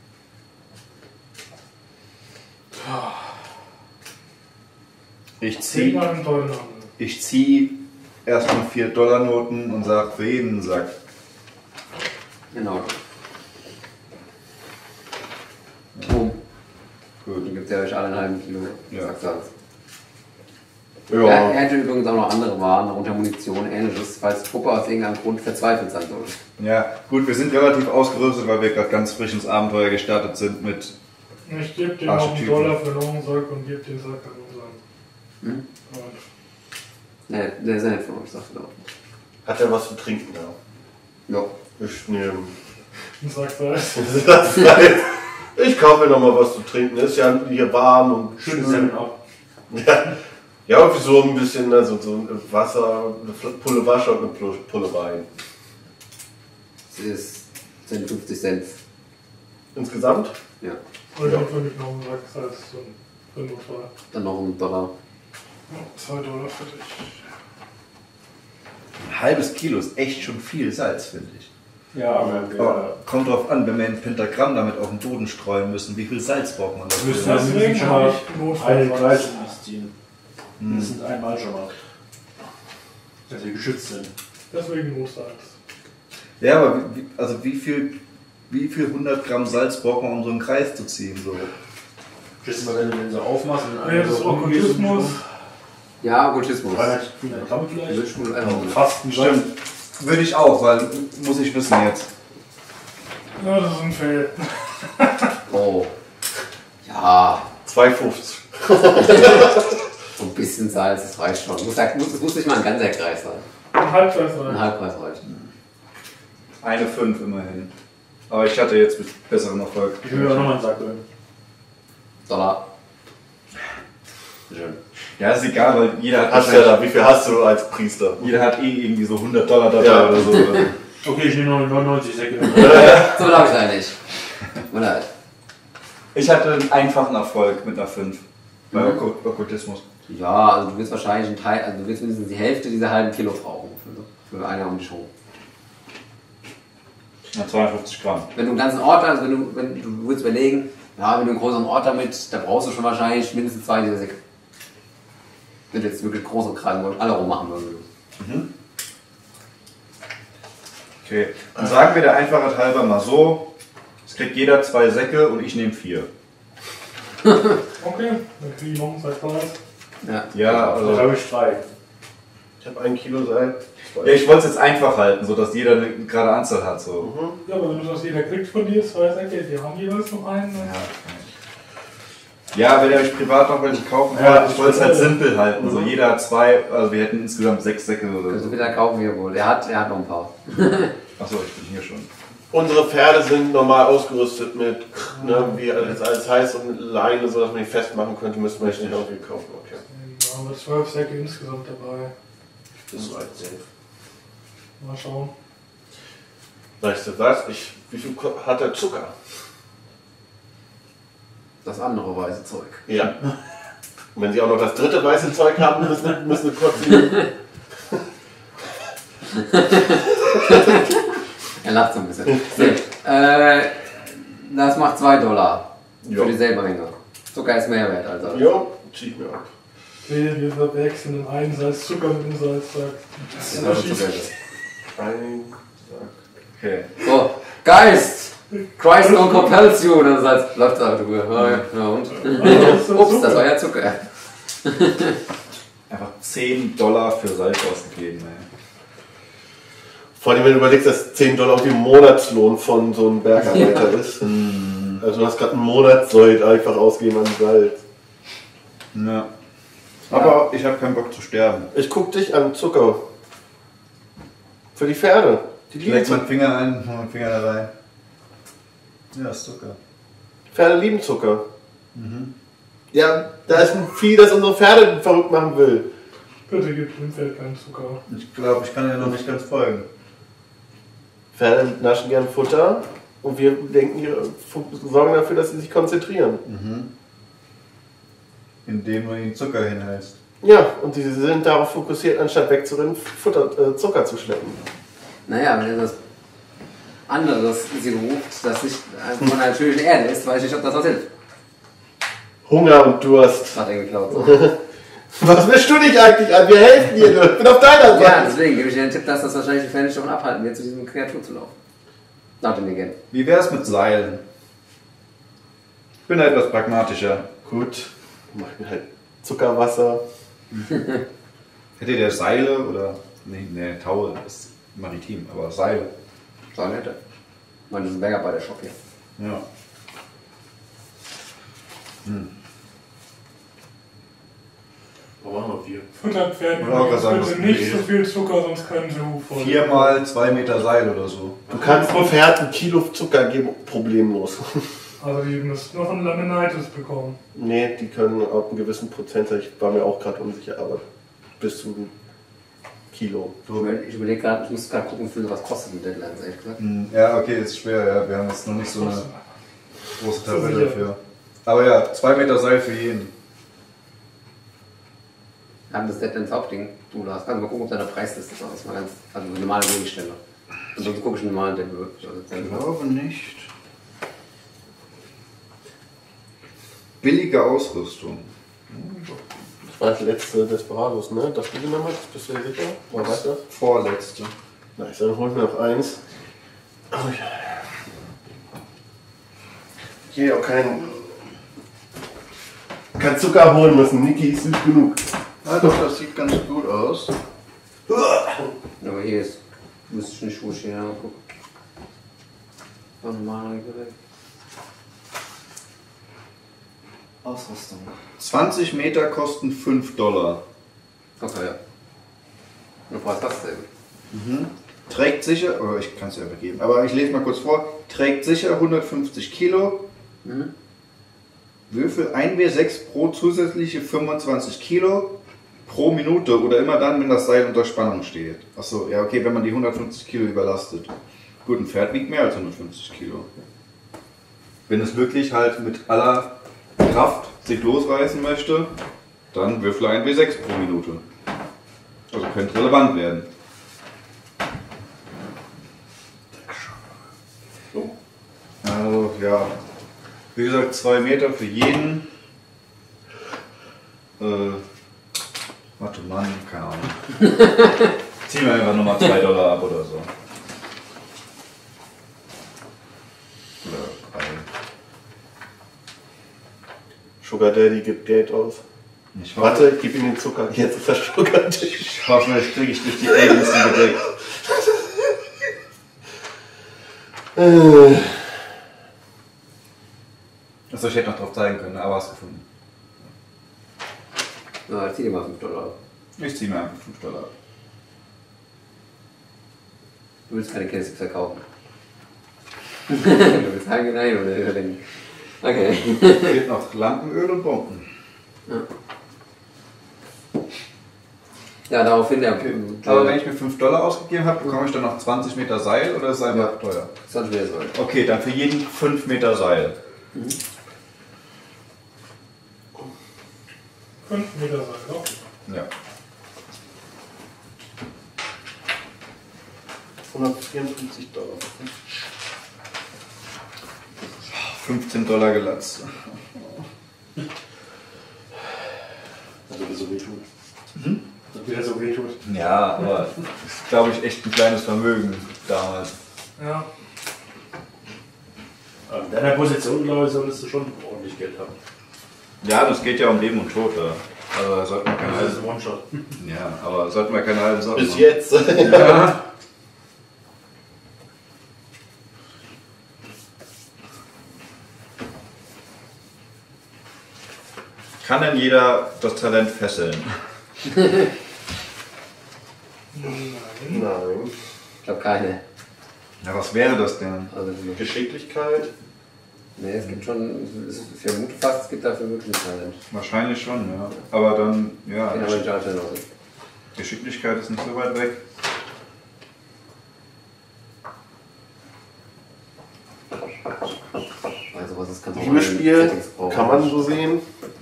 Ich Zehn zieh, nach dem teuren Handel. ich zieh erstmal vier Dollar Noten und sag für jeden Sack. Genau. Boom. Gut. Dann gibt es ja euch alle einen halben Kilo Ja. Sack Salz. Ja. Er, er hätte übrigens auch noch andere Waren, darunter Munition, ähnliches, falls die Truppe aus irgendeinem Grund verzweifelt sein sollte. Ja, gut, wir sind relativ ausgerüstet, weil wir gerade ganz frisch ins Abenteuer gestartet sind mit. Ich gebe dir noch einen Archetypen. Dollar für noch einen Sack und gebe den Sack an unseren. Hm? Freund. Ne, der ist ja nicht von euch, sagt er doch. Hat er was zu trinken? Ja. Ja. Ich nehme. Ein Sack Salz. Ich kaufe mir noch mal was zu trinken. Ist ja hier warm und Schönes schön. Seven Up. Ja, ja, irgendwie so ein bisschen, also so ein Wasser, eine Pulle Wasser und eine Pulle Wein. Das ist sind fünfzig Cent. Insgesamt? Ja. Und Ja. dann für mich noch einen Sack Salz zum für Notfall. Dann noch ein Dollar. Ja, zwei Dollar für dich. Ein halbes Kilo ist echt schon viel Salz, finde ich. Ja, aber Aber wir kommt drauf an, wenn wir ein Pentagramm damit auf den Boden streuen müssen, wie viel Salz braucht man dafür? müssen also Deswegen schon habe mal ich einen Notfall. Kreis ziehen. Das sind einmal schon mal. Dass wir geschützt sind. Deswegen Notsalz. Ja, aber wie, wie- also wie viel, wie viel hundert Gramm Salz braucht man, um so einen Kreis zu ziehen? So. Schätzt mal, wenn du den so aufmachst und Ja, das ist Okkultismus. Ja, Okkultismus. dreihundert Gramm vielleicht. Das ist schon einfach so. Fast ein Stimmt. Würde ich auch, weil muss ich wissen jetzt. Ja, das ist ein Fail. Oh. Ja, zwei fünfzig. so ein bisschen Salz, das reicht schon. Muss, muss, muss nicht mal ein ganzer Kreis sein. Ein Halbkreis Ein rein. Halbkreis reicht. Eine fünf immerhin. Aber ich hatte jetzt besseren Erfolg. Ich will mir auch nochmal einen Sack holen. Dollar. Schön. Ja, ist egal, weil jeder hat, Hast du ja da, wie viel hast du als Priester? jeder hat eh irgendwie so hundert Dollar dabei Ja. oder so. Okay, ich nehme noch neunundneunzig Säcke. So glaube ich leider nicht. Oder? Ich hatte einen einfachen Erfolg mit einer fünf bei Mhm. Okkult- Okkultismus. Ja, also du wirst wahrscheinlich einen Teil, also du wirst mindestens die Hälfte dieser halben Kilo brauchen für, für eine um die Show. Na, zweiundfünfzig Gramm. Wenn du einen ganzen Ort hast, wenn du, wenn du würdest überlegen, ja, wenn du einen größeren Ort damit, da brauchst du schon wahrscheinlich mindestens zwei dieser Säcke. Wenn du jetzt wirklich große Kreise alle rummachen würdest. Okay, dann sagen wir der Einfachheit halber mal so, es kriegt jeder zwei Säcke und ich nehme vier. Okay, dann kriege ich noch einen Zeitpreis. Ja. Ja, Also also, habe ich drei. Ich habe ein Kilo Seil. ja, ich wollte es jetzt einfach halten, sodass jeder eine gerade Anzahl hat. So. Ja, aber wenn du das jeder kriegt von dir, zwei Säcke, die haben jeweils noch einen. Dann Ja, wenn ihr euch privat noch welche kaufen wollt, Ja, ich wollte es halt das simpel halten. So jeder hat zwei, also wir hätten insgesamt sechs Säcke oder Also so. wieder kaufen wir wohl. Er hat, er hat noch ein paar. Achso, ich bin hier schon. Unsere Pferde sind normal ausgerüstet mit, ne, wie alles, alles heißt und mit Leine, sodass man die festmachen könnte, müssten wir nicht irgendwie kaufen. Okay. da haben wir zwölf Säcke insgesamt dabei. Das ist weit safe. Mal schauen. Weißt du was? Ich, wie viel ko- hat der Zucker? Das andere weiße Zeug. Ja. Und wenn sie auch noch das dritte weiße Zeug haben, müssen, müssen sie kurz die, Er lacht so ein bisschen. Nee. äh, das macht zwei Dollar. Jo. Für dieselbe Menge. Zucker ist mehr wert als alles. ja, zieh ich mir ab. Wir, wir verwechseln den einen Salz Zucker mit dem Salzsack. Das ist Das ist Unterschied. Zucker ist. Ein Sack. Okay. So, Geist! Christ no compels you! Das heißt, läuft da drüber. Ja, ja, ja, und? ist Ups, das Zucker. war ja Zucker. Einfach zehn Dollar für Salz ausgegeben, ey. Vor allem, wenn du überlegst, dass zehn Dollar auch der Monatslohn von so einem Bergarbeiter ist. Also du hast gerade einen Monatssold einfach ausgegeben an Salz. Ja. Aber ich habe keinen Bock zu sterben. Ich guck dich an, Zucker. Für die Pferde. Die Ich lieben leg Zucker. meinen Finger ein, meinen Finger da rein. Ja, ist Zucker. Pferde lieben Zucker. Ja, da ist ein Vieh, das unsere Pferde verrückt machen will. Bitte gib dem Pferd keinen Zucker. Ich glaube, ich kann ja noch nicht ganz folgen. Pferde naschen gern Futter und wir denken, ihre, sorgen dafür, dass sie sich konzentrieren. Indem du ihnen Zucker hinhältst. Ja, und sie sind darauf fokussiert, anstatt wegzurennen, Futter, äh, Zucker zu schleppen. Naja, wenn etwas anderes sie ruft, das nicht von der natürlichen Erde ist, weiß ich nicht, ob das was hilft. Hunger und Durst. Hat er geklaut. So. Was willst du nicht eigentlich an? Wir helfen dir, ich bin auf deiner Ja, Seite. deswegen gebe ich dir den Tipp, dass das wahrscheinlich die Fans davon abhalten wird, zu diesem Kreatur zu laufen. Nach dem Legenden. Wie wär's mit Seilen? Ich bin da etwas pragmatischer. Gut, mach mir halt Zuckerwasser. Hättet ihr Seile oder. Nee, nee, Taue ist maritim, aber Seile. Schau nett. Ich meine, das ist ein Berger bei der Shop hier. Ja. Wo machen wir vier? Futtert Pferden Ja, kann sein, bitte was nicht nee. so viel Zucker, sonst können sie Hufvoll. Viermal zwei Meter Seil oder so. Du kannst einem Pferd ein Kilo Zucker geben, problemlos. Also die müssten noch einen Laminitis bekommen. Nee, die können ab einem gewissen Prozentsatz, ich war mir auch gerade unsicher, aber bis zu einem Kilo. Ich überlege ich überleg gerade, ich muss gerade gucken, wie viel was kostet ein Deadlines, ehrlich gesagt. Hm, Ja, okay, ist schwer, ja. Wir haben jetzt noch nicht so eine große Tabelle sicher. dafür. Aber ja, zwei Meter Seil für jeden. Wir haben das Deadlines Hauptding. Du, da kannst du mal gucken, ob deine Preisliste ist. Das ist mal ganz, also eine normale Gegenstände. Und sonst gucke ich einen normalen Deadline. Ich glaube nicht. Billige Ausrüstung. Das war das letzte Desperados, ne? Das du genommen hast, bist du dir sicher? Oder weißt du das? Vorletzte. Nice, dann holen wir noch eins. Oh ja. Hier auch kein, kein Zucker holen müssen. Niki ist süß genug. Ah doch, das sieht ganz gut aus. Aber hier ist, müsste ich nicht, wo ich hier gucken. So ein normaler Gerät. Ausrüstung. zwanzig Meter kosten fünf Dollar. Okay, ja. Und was hast du denn? Trägt sicher, oder ich kann es ja übergeben, aber ich lese mal kurz vor. Trägt sicher hundertfünfzig Kilo. Mhm. Würfel ein W sechs pro zusätzliche fünfundzwanzig Kilo pro Minute oder immer dann, wenn das Seil unter Spannung steht. Achso, ja okay, wenn man die hundertfünfzig Kilo überlastet. Gut, ein Pferd wiegt mehr als hundertfünfzig Kilo. Wenn es wirklich halt mit aller Kraft sich losreißen möchte, dann würfle ein W sechs pro Minute. Also könnte relevant werden. Also ja, wie gesagt, zwei Meter für jeden. Äh, warte Mann, keine Ahnung. Ziehen wir einfach nochmal zwei Dollar ab oder so. Oder drei. Sugar Daddy gibt Geld aus. Ich hoffe, Warte, gib ihm den Zucker. Jetzt ist das Sugar Daddy. ich hoffe, das kriege ich durch die Aliens gedeckt. Äh, Achso, ich hätte noch drauf zeigen können, aber hast gefunden. Na, zieh dir mal fünf Dollar. Ich ziehe mir einfach fünf Dollar. Du willst keine Kennzeichen verkaufen. Du willst sagen, nein, oder überdenken. Okay. Fehlt noch Lampenöl und Bomben. Ja, ja daraufhin der. Okay. Aber wenn ich mir fünf Dollar ausgegeben habe, bekomme ich dann noch zwanzig Meter Seil oder ist es einfach Ja. teuer? zwanzig Meter Seil. Okay, dann für jeden fünf Meter Seil. Mhm. fünf Meter Seil, doch. Ja. hundertvierundfünfzig Dollar. fünfzehn Dollar gelatzt. Das wird so wehtut. Mhm. Das wird so wehtut. Ja, aber das ist, glaube ich, echt ein kleines Vermögen damals. Ja. In deiner Position, glaube ich, solltest du schon ordentlich Geld haben. Ja, das geht ja um Leben und Tod. Ja. Also da sollten wir keine Das ist halben, ein One-Shot. ja, aber sollten wir keine halben Sachen Bis machen. jetzt. Ja. Kann denn jeder das Talent fesseln? Nein. Nein. Ich glaube keine. Ja, was wäre das denn? Also, Geschicklichkeit. nee, es gibt schon, ich vermute fast, es gibt dafür wirklich ein Talent. Wahrscheinlich schon, ja. Aber dann, ja, Den aber nicht Talent aus. Geschicklichkeit ist nicht so weit weg. Also, was ist, kannst du auch Liebesspiel in Settings brauchen. kann man so sehen.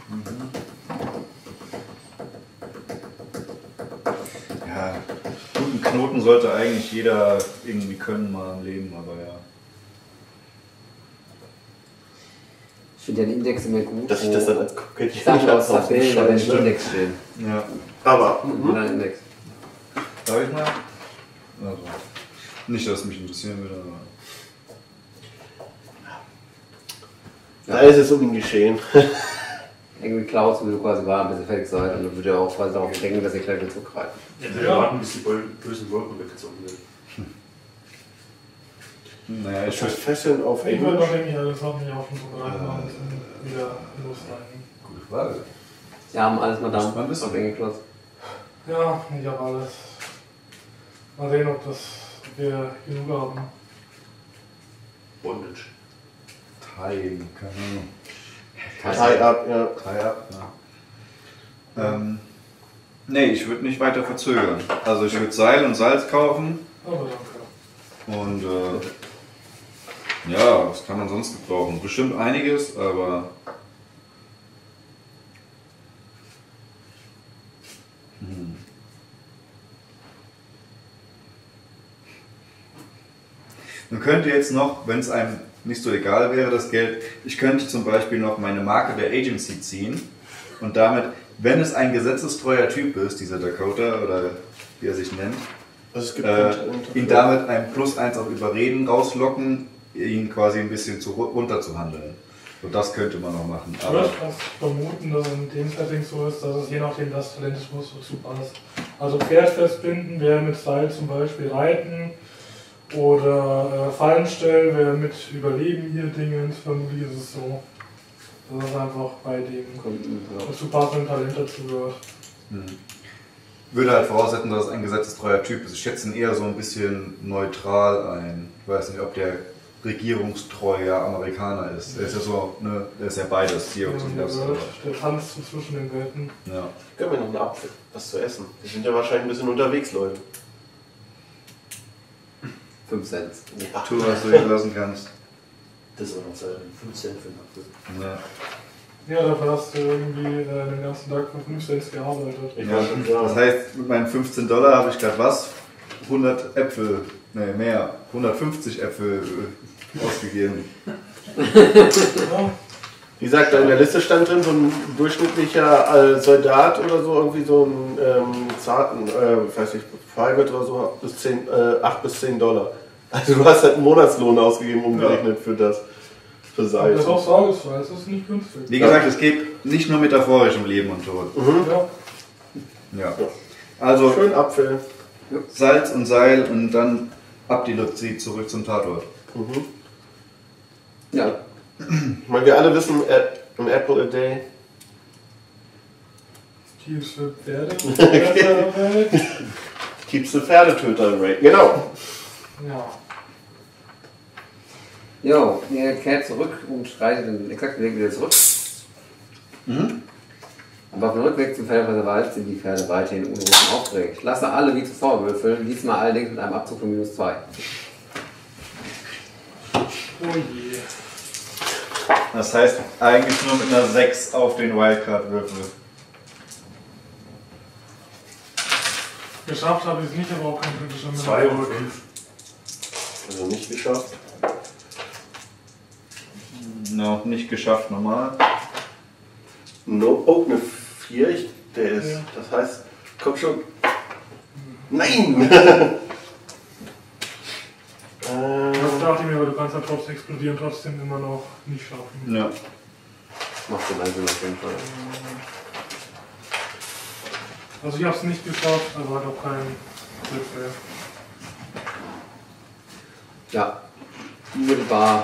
Ja, guten Knoten sollte eigentlich jeder irgendwie können mal im Leben, aber ja. Ich finde ja den Index immer gut. Dass ich das dann als Kokett Ich sag aus Tabellen, da wenn Index stehen. Ja. Aber, Und dann Index. Darf ich mal? Also, nicht, dass es mich interessieren würde, aber. da ist es um ihn geschehen. Irgendwie klaut, so wie du quasi war, bis ihr fertig seid. Und dann würde er auch quasi darauf denken, dass ihr gleich wieder zurückgreift. Ja, wir warten, bis die bösen Wolken weggezogen werden. Naja, ich Ich würde würde. fesseln auf Ich würde noch Englisch. irgendwie alles noch nicht auf den Zubereiten machen und wieder losreiten. Gute Frage. Ja, haben alles mal da. Muss man wissen. Auf Engelklotz. Ja, ich habe alles. Mal sehen, ob, das, ob wir genug haben. Bondage. Time, keine Ahnung. Tie up, ja. Drei ab, ja. Ähm, nee, ich würde nicht weiter verzögern. Also ich würde Seil und Salz kaufen Aber danke. und äh, ja, was kann man sonst gebrauchen? Bestimmt einiges, aber hm. Man könnte jetzt noch, wenn es einem nicht so egal wäre, das Geld, ich könnte zum Beispiel noch meine Marke der Agency ziehen und damit, wenn es ein gesetzestreuer Typ ist, dieser Dakota oder wie er sich nennt, Also es gibt äh, Unter- ihn damit ein Plus eins auf Überreden rauslocken, ihn quasi ein bisschen zu, runterzuhandeln. Und das könnte man noch machen. Ich würde Aber fast vermuten, dass es in dem Setting so ist, dass es je nachdem das Talent ist, wo es dazu passt. Also Pferd festbinden wäre mit Seil zum Beispiel reiten oder äh, Fallen stellen wäre mit Überleben hier Dingens. Vermutlich ist es so, dass es einfach bei dem Kunden, ja. dazu passenden Talent dazu gehört. hm. würde halt voraussetzen, dass es ein gesetzestreuer Typ ist. Ich schätze ihn eher so ein bisschen neutral ein. Ich weiß nicht, ob der regierungstreuer Amerikaner ist. Er ist ja so, ne, er ist ja beides, hier Ja, und der, das. gehört, der tanzt so zwischen den Welten. Ja. Können wir noch einen Apfel, was zu essen. Wir sind ja wahrscheinlich ein bisschen unterwegs, Leute. fünf Cent. Tu, was du dir lassen kannst. Das ist auch noch Zeit. fünf Cent für einen Apfel. Ja. Ja, dafür hast du irgendwie äh, den ganzen Tag für fünf Cent gearbeitet. Ich Ja, war schon klar. das heißt, mit meinen fünfzehn Dollar habe ich gerade was? hundert Äpfel, ne mehr, hundertfünfzig Äpfel äh, ausgegeben. Ja. Wie gesagt, da in der Liste stand drin, so ein durchschnittlicher äh, Soldat oder so, irgendwie so einen ähm, zarten, äh, ich weiß nicht, Private oder so, bis zehn, äh, acht bis zehn Dollar. Also du hast halt einen Monatslohn ausgegeben, umgerechnet für das, für Das Salz. ist auch tagesfrei, das ist nicht günstig. Wie gesagt, es geht nicht nur metaphorisch um Leben und Tod. Mhm. Ja. Ja. Also Schön Apfel. Salz und Seil und dann ab die Luzi zurück zum Tatort. Mhm. Ja, Ich meine, wir alle wissen, an Apple a day. Keeps für Pferde. Pferde. Keeps the Pferdetöter away. Genau. Ja. jo, er kehrt zurück und reitet den exakten Weg wieder zurück. Mhm. Aber auf dem Rückweg zum Felderfelser Wald sind die Pferde weiterhin unruhig und aufgeregt. Lasse alle wie zuvor würfeln, diesmal allerdings mit einem Abzug von minus zwei. Oh je. Das heißt eigentlich nur mit einer sechs auf den Wildcard-Würfel. Geschafft habe ich es nicht, aber auch kein kritischer Zwei und fünf. Also nicht geschafft. Noch nicht geschafft, normal. No, oh, eine vier. Ich, der ist, Ja. das heißt, komm schon. Nein! Das äh, dachte ich mir, aber du kannst ja trotz explodieren trotzdem immer noch nicht schaffen. Ja. Macht den Einzelnen auf jeden Fall. Also ich habe es nicht geschafft, aber hat auch keinen Glück mehr. Ja, unmittelbar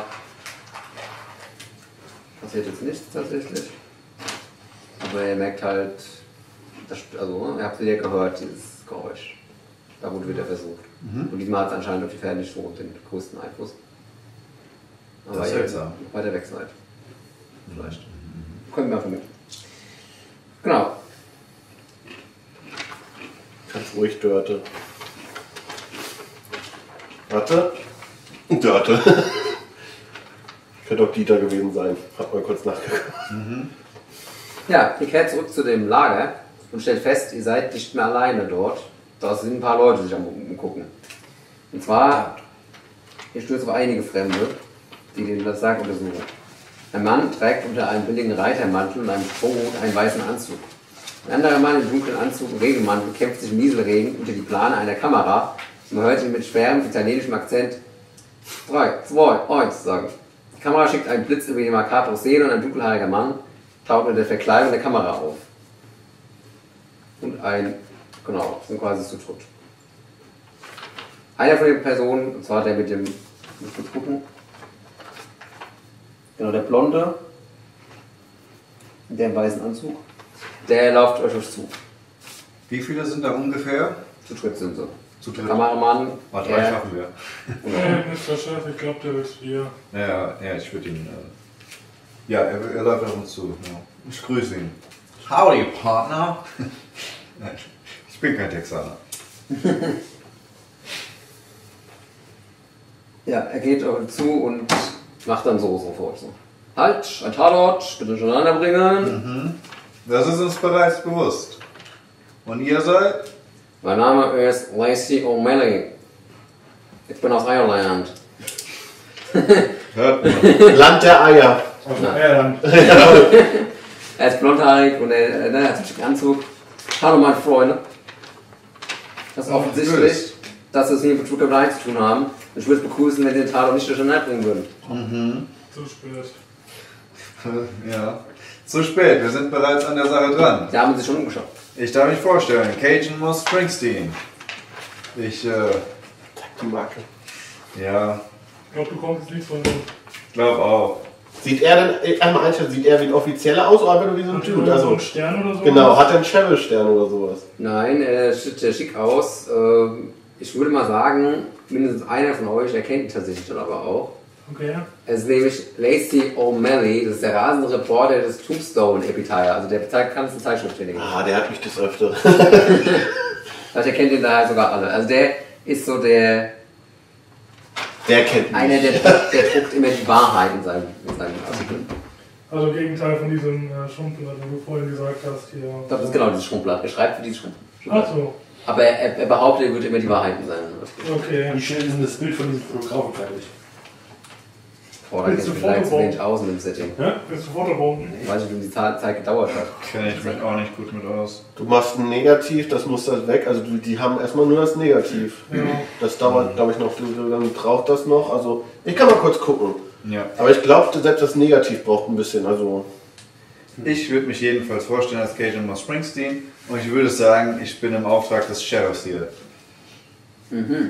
passiert jetzt nichts tatsächlich. Aber ihr merkt halt, das, also ihr habt es wieder gehört, dieses Geräusch. Da wurde wieder versucht. Mhm. Und diesmal hat es anscheinend auf die Pferde nicht so den größten Einfluss. Aber Das ist ihr seltsam. weiter weg seid. Vielleicht. Können wir vermuten. Genau. ganz ruhig Dörte. Warte. Dörte. Könnte auch Dieter gewesen sein. Hab mal kurz nachgeguckt. Ja, ihr kehrt zurück zu dem Lager und stellt fest, ihr seid nicht mehr alleine dort. Da sind ein paar Leute, die sich am umgucken. Und zwar, ihr stößt auf einige Fremde, die den Sarg untersuchen. Ein Mann trägt unter einem billigen Reitermantel und einem Strohhut einen weißen Anzug. Ein anderer Mann im dunklen Anzug und Regenmantel kämpft sich im Nieselregen unter die Plane einer Kamera. Man hört ihn mit schwerem italienischem Akzent drei, zwei, eins sagen. Die Kamera schickt einen Blitz über die makabre Szene und ein dunkelhaariger Mann taucht mit der Verkleidung der Kamera auf. Und ein, genau, sind quasi zu dritt. Einer von den Personen, und zwar der mit dem, muss kurz gucken, genau, der Blonde, der im weißen Anzug, der läuft euch auf zu. Wie viele sind da ungefähr? Zu dritt sind sie. Zu Der dritt. Kameramann, Ah, drei er, schaffen wir. Nee, Mister Chef, ich glaube, der wird dir. Ja, ja, ich würde ihn. Äh ja, er, er läuft auf uns zu. Ja. Ich grüße ihn. Howdy, Partner. Nein, ich bin kein Texaner. ja, er geht auf euch zu und macht dann so, so vor euch so. Halt, ein Tatort, bitte schon bringen. Das ist uns bereits bewusst. Und ihr seid? Mein Name ist Lacey O'Malley. Ich bin aus Ireland. Hört man. Land der Eier. Aus dem Eierland. Er ist blondhaarig und er, er hat einen schicken Anzug. Hallo meine Freunde. Das ist offensichtlich, grüß. dass wir es hier mit True Crime zu tun haben. Und ich würde es begrüßen, wenn Sie den Tatort nicht durcheinander bringen würden. Zu spät. Ja. Zu spät, wir sind bereits an der Sache dran. Sie haben sich schon umgeschaut. Ich darf mich vorstellen, Cajun Moss Springsteen. Ich, äh, Die Marke. ja, Ich glaube, du kommst nicht von dem. glaub auch. Sieht er denn, äh, einmal einstellen, sieht er wie ein Offizieller aus oder wie so ein Hat Dude? so Also, einen Stern oder so? genau, hat er einen Sheriff-Stern oder sowas? Nein, er sieht sehr schick aus. Ähm, Ich würde mal sagen, mindestens einer von euch erkennt ihn tatsächlich dann aber auch. Okay. Es ist nämlich Lacey O'Malley, das ist der rasende Reporter des Tombstone Epitaph, also der bekannteste Zeitschriftverleger. Ah, der hat mich des Öfteren. Also er kennt ihn daher sogar alle. Also der ist so der, Der kennt mich. Einer, der, druckt- der druckt immer die Wahrheit in seinen, in seinen Artikeln. Also Gegenteil von diesem äh, Schrumpfblatt, wo du vorhin gesagt hast. Hier. Ich glaube, das ist genau dieses Schrumpfblatt. Er schreibt für dieses Schrumpfblatt. Ach so, Aber er, er behauptet, er würde immer die Wahrheit in seinen Artikeln. okay. Wie schnell ist denn das Bild von diesem Fotografen fertig? Oh, da Willst kenne ich du mich leider zu Fotobomben? wenig aus in dem Setting. Ja? Willst du Fotobomben? Ich weiß nicht, wie die Zeit Zeit gedauert hat. Kenne ich mich auch nicht gut mit aus. Du machst ein Negativ, das muss das weg. Also die, die haben erstmal nur das Negativ. Ja. Das dauert, glaube ich, noch. Du, du, dann braucht das noch. Also ich kann mal kurz gucken. Ja. Aber ich glaube, selbst das Negativ braucht ein bisschen. Also Ich würde mich jedenfalls vorstellen als Cajun Moss Springsteen und ich würde sagen, ich bin im Auftrag des Sheriffs hier. Mhm.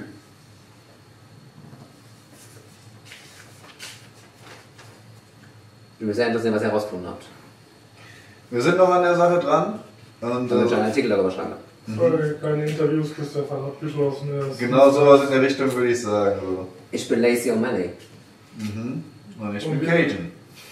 Ich bin sehr interessiert, was ihr herausgefunden habt. Wir sind noch an der Sache dran. Und, Damit ich einen äh, Artikel darüber schreibe. Sorry, keine Interviews, bis der Fall abgeschlossen ist. genau sowas in der Richtung würde ich sagen. So. Ich bin Lacey O'Malley. Mhm. Und ich Und bin wir- Cajun.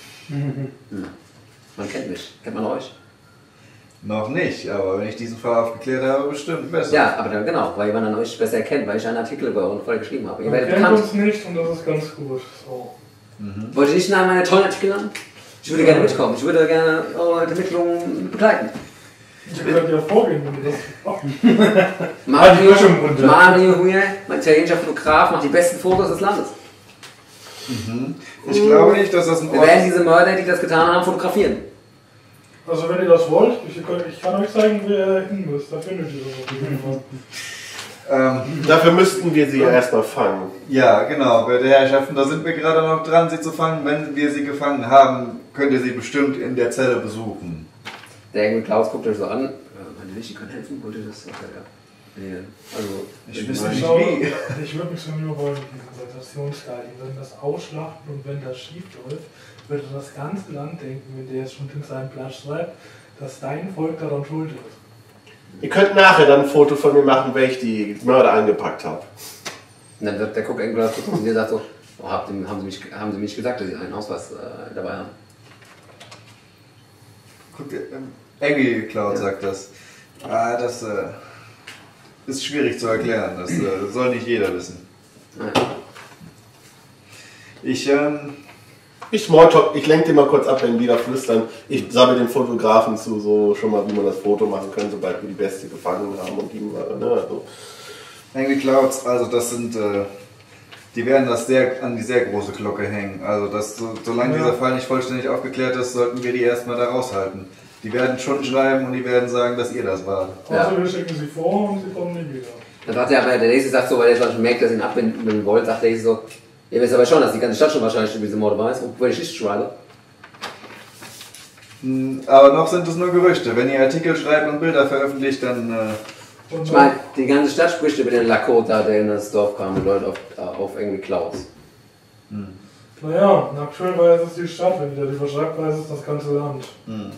Man kennt mich. Kennt man euch? Noch nicht, aber wenn ich diesen Fall aufgeklärt habe, bestimmt besser. Ja, aber dann genau, weil man dann euch besser kennt, weil ich einen Artikel über euren Fall geschrieben habe. Ihr Man werdet kennt bekannt. uns nicht und das ist ganz gut. So. Wollt ihr nicht einen meiner tollen Artikel an? Ich würde gerne mitkommen. Ich würde gerne eure Ermittlungen begleiten. Ich könnte ja vorgehen, wenn ihr das macht. Mario, die Böschung runter. Mario hier, mein italienischer Fotograf, macht die besten Fotos des Landes. Ich glaube nicht, dass das ein Wir Ort werden ist. diese Mörder, die das getan haben, fotografieren. Also wenn ihr das wollt, ich, könnt- ich kann euch zeigen, wo ihr hin müsst. Da findet ihr das. Ähm, dafür müssten wir sie ja erstmal fangen. ja, genau, bei der Herrschaften, da sind wir gerade noch dran, sie zu fangen. Wenn wir sie gefangen haben, könnt ihr sie bestimmt in der Zelle besuchen. Der Engel Klaus guckt euch so an. Ja, meine Licht, die können helfen, wollte das? Okay, ja. Nee, also, Ich ich wüsste meine, nicht, glaube, wie. ich würde mich so nur wollen mit diesem Sensationsgeil. Die würden das ausschlachten und wenn das schief läuft, würde das ganze Land denken, wenn der es schon in seinem Blatt schreibt, dass dein Volk daran schuld ist. Ihr könnt nachher dann ein Foto von mir machen, wenn ich die Mörder angepackt habe. Und dann sagt der guckt Engel Klaus und der sagt so, oh, habt ihr, haben, sie mich, haben Sie mich gesagt, dass Sie einen Ausweis äh, dabei haben? Guck dir, ähm, Engel Cloud sagt das. Ah, das äh, ist schwierig zu erklären, das äh, soll nicht jeder wissen. Nein. Ich, ähm, Ich Smalltalk, ich lenke dir mal kurz ab, wenn die da flüstern. Ich sammle den Fotografen zu, so schon mal, wie man das Foto machen kann, sobald wir die Beste gefangen haben und die, ne, also. Engel Clouds, also das sind, äh, die werden das sehr an die sehr große Glocke hängen. Also das, so, solange Ja. dieser Fall nicht vollständig aufgeklärt ist, sollten wir die erstmal da raushalten. Die werden schon schreiben und die werden sagen, dass ihr das wart. Ja. Also wir schicken sie vor und sie kommen nie wieder. Dann sagt er aber, der Lazy sagt so, weil er schon merkt, dass ihr ihn abbinden wollt, sagt Lazy so, ihr wisst aber schon, dass die ganze Stadt schon wahrscheinlich über diese Morde weiß, obwohl ich nicht schreibe. Hm, Aber noch sind es nur Gerüchte. Wenn ihr Artikel schreibt und Bilder veröffentlicht, dann äh, Und Ich meine, die ganze Stadt spricht über den Lakota, der in das Dorf kam und Leute auf, auf Engel Klaus. naja, aktuell ist es die Stadt, wenn wieder die Verschreibweise ist das ganze Land.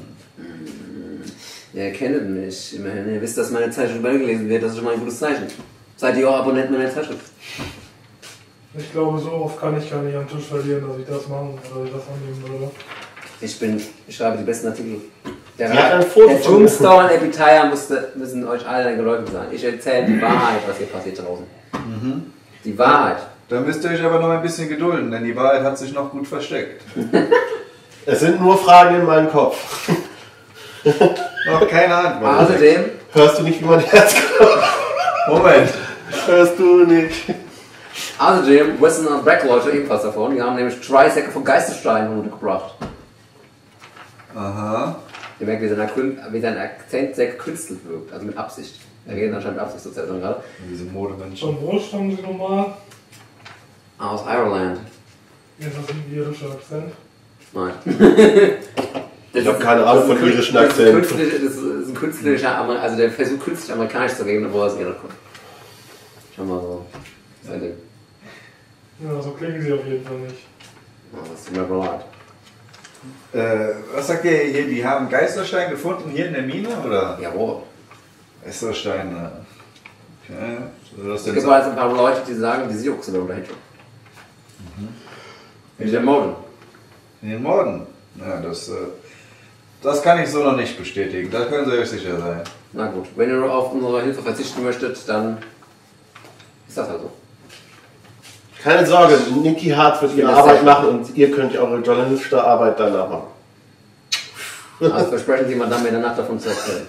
Ihr kennt mich immerhin, ihr wisst, dass meine Zeitschrift überall gelesen wird, das ist schon mal ein gutes Zeichen. Seid ihr auch Abonnenten meiner Zeitschrift? Ich glaube, so oft kann ich gar nicht am Tisch verlieren, dass ich das machen oder ich das annehmen würde. Ich bin, ich schreibe die besten Artikel. Der, Sie hat ein Foto der von- Tombstone und Epitaph musste, müssen euch alle geläufig sein. Ich erzähle die Wahrheit, was hier passiert draußen. Die Wahrheit. da müsst ihr euch aber noch ein bisschen gedulden, denn die Wahrheit hat sich noch gut versteckt. Es sind nur Fragen in meinem Kopf. Noch keine Antwort. Außerdem, Hörst du nicht, wie mein Herz klopft? Moment. Hörst du nicht? außerdem wissen und Black-Leute ebenfalls davon, die haben nämlich drei Säcke von Geistessteinen mitgebracht. Aha. Ihr merkt, wie sein, Akzent, wie sein Akzent sehr gekünstelt wirkt, also mit Absicht. Er redet anscheinend mit Absicht sozusagen gerade. Diese Modemenschen. Von wo stammen sie nochmal? Aus Ireland. Ist das ein irischer Akzent? Nein. Ich habe keine Ahnung von irischen Das ist, Akzent. künstlich, das ist ein künstlicher, Amer- also der versucht künstlich amerikanisch zu reden, obwohl er aus Irland kommt. Schau mal so. Sein Ding. Ja, so klingen sie auf jeden Fall nicht. Oh, das tut mir leid. Äh, was sagt ihr hier? Die haben Geisterstein gefunden hier in der Mine, oder? Jawohl. Geistersteine. Okay. Soll das Es denn gibt so? also ein paar Leute, die sagen, die Sioux oder dahinter. In der Morden. In den Morden? Ja, das, äh, das kann ich so noch nicht bestätigen. Da können Sie euch sicher sein. Na gut, wenn ihr auf unsere Hilfe verzichten möchtet, dann ist das halt so. Keine Sorge, Niki Hart wird ihre bin Arbeit sehr- machen und ihr könnt eure journalistische Arbeit danach machen. Also versprechen Sie mal dann mir danach davon zu erzählen.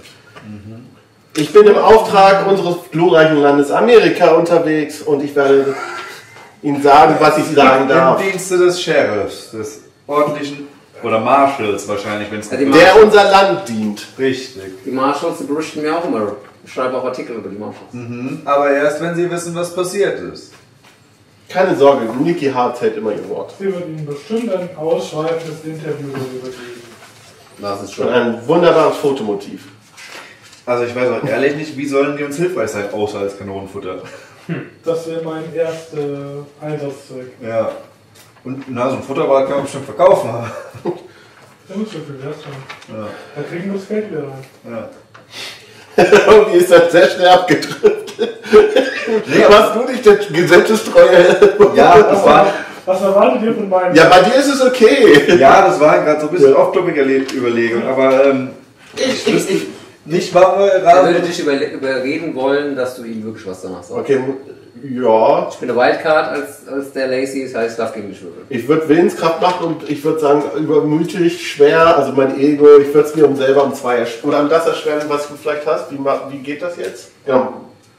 Ich bin im Auftrag unseres glorreichen Landes Amerika unterwegs und ich werde Ihnen sagen, was ich sagen Im darf. Dienste des Sheriffs, des ordentlichen, oder Marshals wahrscheinlich, wenn es Ja, die Der unser Land dient. richtig. Die Marshalls die berichten mir auch immer. Ich schreibe auch Artikel über die Marshalls. Mhm. Aber erst, wenn Sie wissen, was passiert ist. Keine Sorge, Niki Hart hält immer ihr Wort. Sie wird Ihnen bestimmt ein ausschweifendes Interview darüber geben. Das ist Und schon. ein wunderbares Fotomotiv. Also ich weiß auch ehrlich nicht, wie sollen die uns hilfreich sein, außer als Kanonenfutter. Das wäre mein erster Einsatzzweck. Ja. Und na, so ein Futterbad kann man bestimmt verkaufen. aber- Das muss schon viel wert sein. Ja. Da kriegen wir das Geld wieder rein. Ja. Irgendwie ist das sehr schnell abgedrückt. Nee, Was du nicht, der Gesetzestreue? Ja, das war, Was erwartet ihr von meinem? Ja, bei dir ist es okay. ja, das war gerade so ein bisschen off-topic Überlegung, aber ähm, ich wüsste nicht, nicht wahre Er würde Rahmen. dich über, überreden wollen, dass du ihm wirklich was danach sagst. Okay, ja. Ich bin eine Wildcard als, als der Lacey, das heißt, ich darf gegen dich würfeln. Ich würde Willenskraft machen und ich würde sagen, übermütig, schwer, also mein Ego, ich würde es mir um selber um zwei ersch- oder um das erschweren, was du vielleicht hast. Wie, ma- wie geht das jetzt? Ja.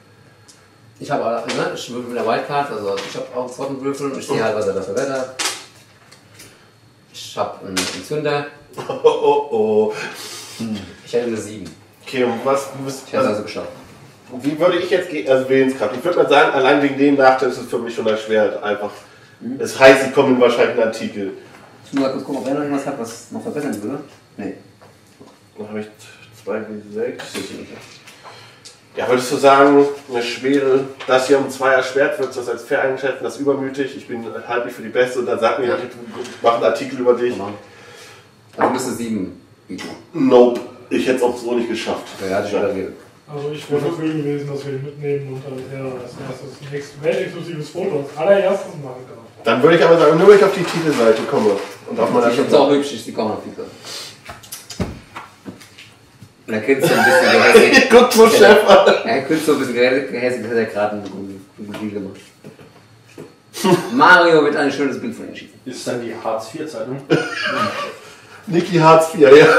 Ich habe ne, ich würfel mit der Wildcard, also ich habe auch einen zweiten Würfel und ich sehe halt, was er dafür wettert. Ich habe einen Entzünder, Oh, oh, oh. ich hätte eine sieben. Okay, und was, du bist, Ich hätte es also, also geschafft. wie würde ich jetzt gehen, also Willenskraft? Ich würde mal sagen, allein wegen dem Nachteil ist es für mich schon erschwert, einfach. Das heißt, ich komme in wahrscheinlich einen Artikel. Ich muss mal kurz gucken, ob er noch irgendwas hat, was noch verbessern würde. Nee. Dann habe ich zwei W sechs. Ja, würdest du sagen, eine schwere, das hier um zwei erschwert, würdest du das als fair einschätzen, das ist übermütig, ich bin halte mich für die Beste und dann sag mir, Ja. ich mache einen Artikel über dich. Also müsste sieben bieten. Nope, ich hätte es auch so nicht geschafft. Ja, hatte ich schon geredet. Also ich wäre dafür gewesen, dass wir ihn mitnehmen und dann er als erstes ein ex- weltexklusives Foto als allererstes machen kann. Dann würde ich aber sagen, nur wenn ich auf die Titelseite komme und auf meiner Ich finde es auch hübsch, ich die kommen auf die Karte. Und er grinst so ein bisschen gehässig. Guck mal, Chef an. Er grinst so ein bisschen gehässig, das hat er gerade einen guten guten Deal gemacht. Mario wird ein schönes Bild von ihm schießen. Ist dann die Hartz vier Zeitung? Niki Hartz vier, ja.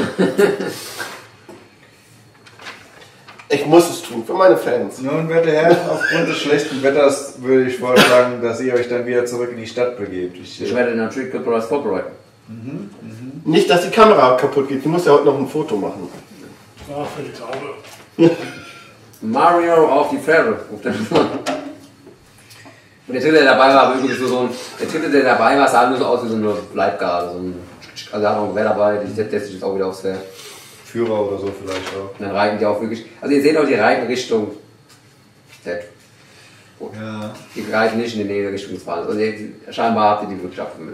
Ich muss es tun, für meine Fans. Nun, werte Herren, aufgrund des schlechten Wetters würde ich vorschlagen, dass ihr euch dann wieder zurück in die Stadt begebt. Ich, Ich äh, werde natürlich bereits vorbereiten. Nicht, dass die Kamera kaputt geht, du musst ja heute noch ein Foto machen. Ach, für die Taube. Mario auf die Fähre, ruft er schon an. Und der Titel, der dabei war, war übrigens so ein. Der Titel, der dabei war, sah nur so aus wie so eine Bleibgarde. So ein, also er hat noch ein Gewehr dabei, die setzt sich jetzt auch wieder aufs Pferd. Führer oder so vielleicht auch. Und dann reiten die auch wirklich. Also ihr seht auch, die reiten Richtung Z. Gut. Ja. Die reiten nicht in die Nähe Richtung des Waldes. Also ihr, scheinbar habt ihr die wirklich abgebildet.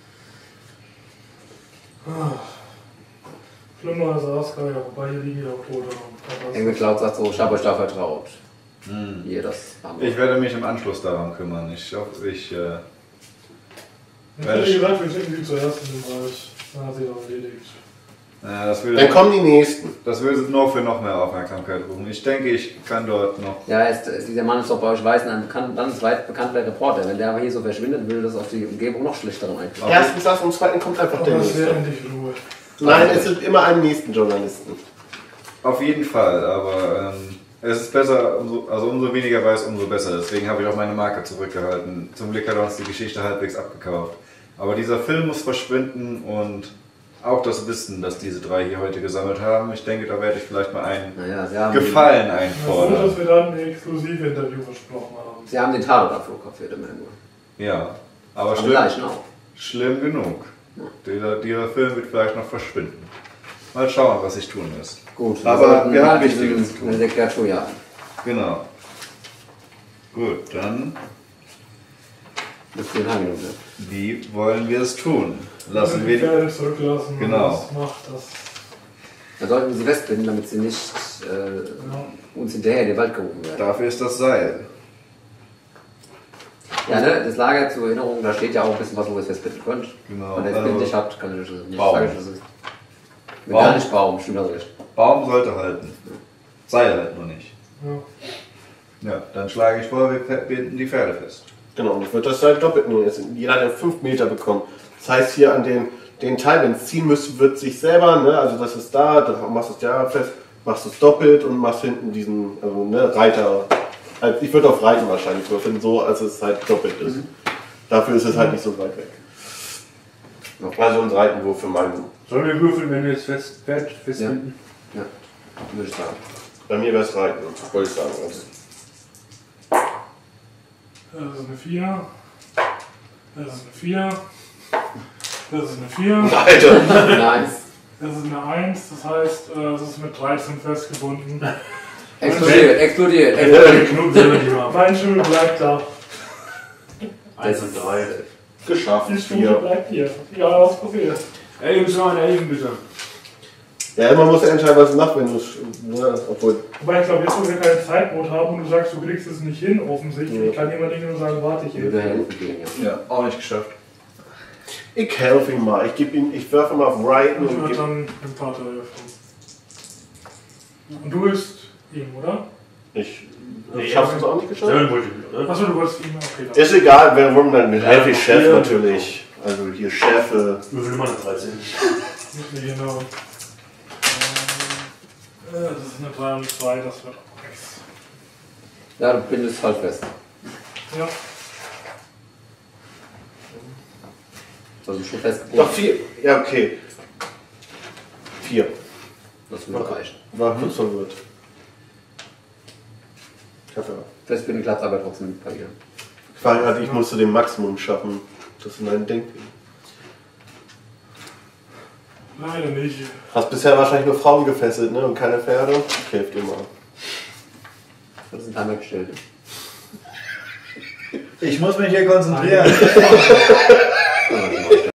Schlimmer als Aska, ja, wobei hier liegen ja auch Tote. Engel Cloud sagt so, ich habe euch da vertraut. Hier, das haben wir. Ich werde mich im Anschluss daran kümmern. Ich hoffe, ich. Äh, Ich hätte gesagt, wir schicken sie zuerst in den Bereich. Dann hat sie doch erledigt. äh, das, würde, Dann kommen die nächsten. das würde nur für noch mehr Aufmerksamkeit rufen. Ich denke, ich kann dort noch. Ja, ist, ist, dieser Mann ist doch bei euch weiß ein bekannt, ganz weit bekannter Reporter. Wenn der aber hier so verschwindet, würde das auf die Umgebung noch schlechteren Einfluss haben. Erstens das und zweitens kommt einfach der Aber es wäre nächste. endlich Ruhe. Nein, es sind immer einen nächsten Journalisten. Auf jeden Fall, aber ähm, es ist besser, umso, also umso weniger weiß, umso besser. Deswegen habe ich auch meine Marke zurückgehalten. Zum Glück hat er uns die Geschichte halbwegs abgekauft. Aber dieser Film muss verschwinden und auch das Wissen, das diese drei hier heute gesammelt haben. Ich denke, da werde ich vielleicht mal einen Naja, sie haben, Gefallen Ja, gut, einfordern. dass wir dann ein Exklusivinterview versprochen haben. den, sie haben den Tatort abfotografiert immerhin nur. Ja, aber Aber schlimm, Leichen auch. schlimm genug. Dieser, dieser Film wird vielleicht noch verschwinden. Mal schauen, was ich tun muss. Gut, Aber sollten wir haben halt Wichtiges diesen- zu tun. Der Kreatur jagen. Genau. Gut, dann Das ist den Minuten. wie wollen wir es tun? Lassen die wir die... Pferde zurücklassen. Genau. Das macht das. Da sollten wir sie festbinden, damit sie nicht äh, Ja. uns hinterher in den Wald gerufen werden. Dafür ist das Seil. Ja, ne, das Lager zur Erinnerung, da steht ja auch ein bisschen was, wo ihr es festbinden könnt. Genau, Wenn ihr es also- bindlich habt, kann ich das nicht Baum. sagen, was es ist. Wenn Baum. gar nicht Baum, stimmt das nicht. Baum sollte halten. Seil halt nur nicht. Ja. Ja, dann schlage ich vor, wir binden die Pferde fest. Genau, und ich würde das halt doppelt nehmen. Jeder hat ja fünf Meter bekommen. Das heißt, hier an den, den Teil, wenn es ziehen müsste, wird sich selber, ne, also das ist da, dann machst du es ja fest, machst du es doppelt und machst hinten diesen, also ne, Reiter. Also ich würde auf Reiten wahrscheinlich würfeln, so als es halt doppelt ist. Mhm. Dafür ist es halt nicht so weit weg. Also ein Reitenwurf für meinen. Sollen wir würfeln, wenn wir jetzt fest, fest, festbinden? Ja. ja, würde ich sagen. Bei mir wäre es Reiten, wollte ich sagen. Also. Das ist eine vier. Das ist eine vier. Das ist eine vier. Alter! Nice. Das ist eine eins. Das heißt, es ist mit dreizehn festgebunden. Explodiert, explodiert, explodiert. Mein Stuhl bleibt da. eins und drei. Geschafft. Die Stuhl bleibt hier. Ja, was passiert? Ey, müssen wir einen Elfen bitte. Ja, man muss ja entscheiden, was es macht, wenn du es. Ne, obwohl. Wobei ich glaube, jetzt wo wir keine Zeitnot haben und du sagst, du kriegst es nicht hin, offensichtlich, ja. Kann jemand nicht nur sagen, warte ich Würde hier. helfen gehen, ja. Ja, auch nicht geschafft. Ich helfe ihm mal. Ich gebe ihm, ich werfe mal auf Reiten Ich und würde gebe. dann dem Vater helfen. Und du bist ihm, oder? Ich. Nee, Schaffst du es auch nicht geschafft? Seven wollte ich wieder, ne? Achso, du wolltest ihm, okay. Dann. Ist egal, wer warum dann helfe ich Chef Ja. natürlich. Also hier Chefe. Würfel immer eine dreizehn. Nicht genau. Äh, Das ist eine drei und zwei, das wird auch nichts. Ja, du bindest halt fest. Ja. Also schon festgebunden. Doch vier. Ja, okay. Vier. Das würde reichen. War kurz verwirrt. Kaffee. Festbinden klappt aber trotzdem nicht bei ihr. Quasi, also ich musste den Maximum schaffen. Das ist mein Denken. Leider nicht. Hast bisher wahrscheinlich nur Frauen gefesselt, ne? Und keine Pferde. Ich helfe dir mal. Das sind einmal gestellt. Ich muss mich hier konzentrieren.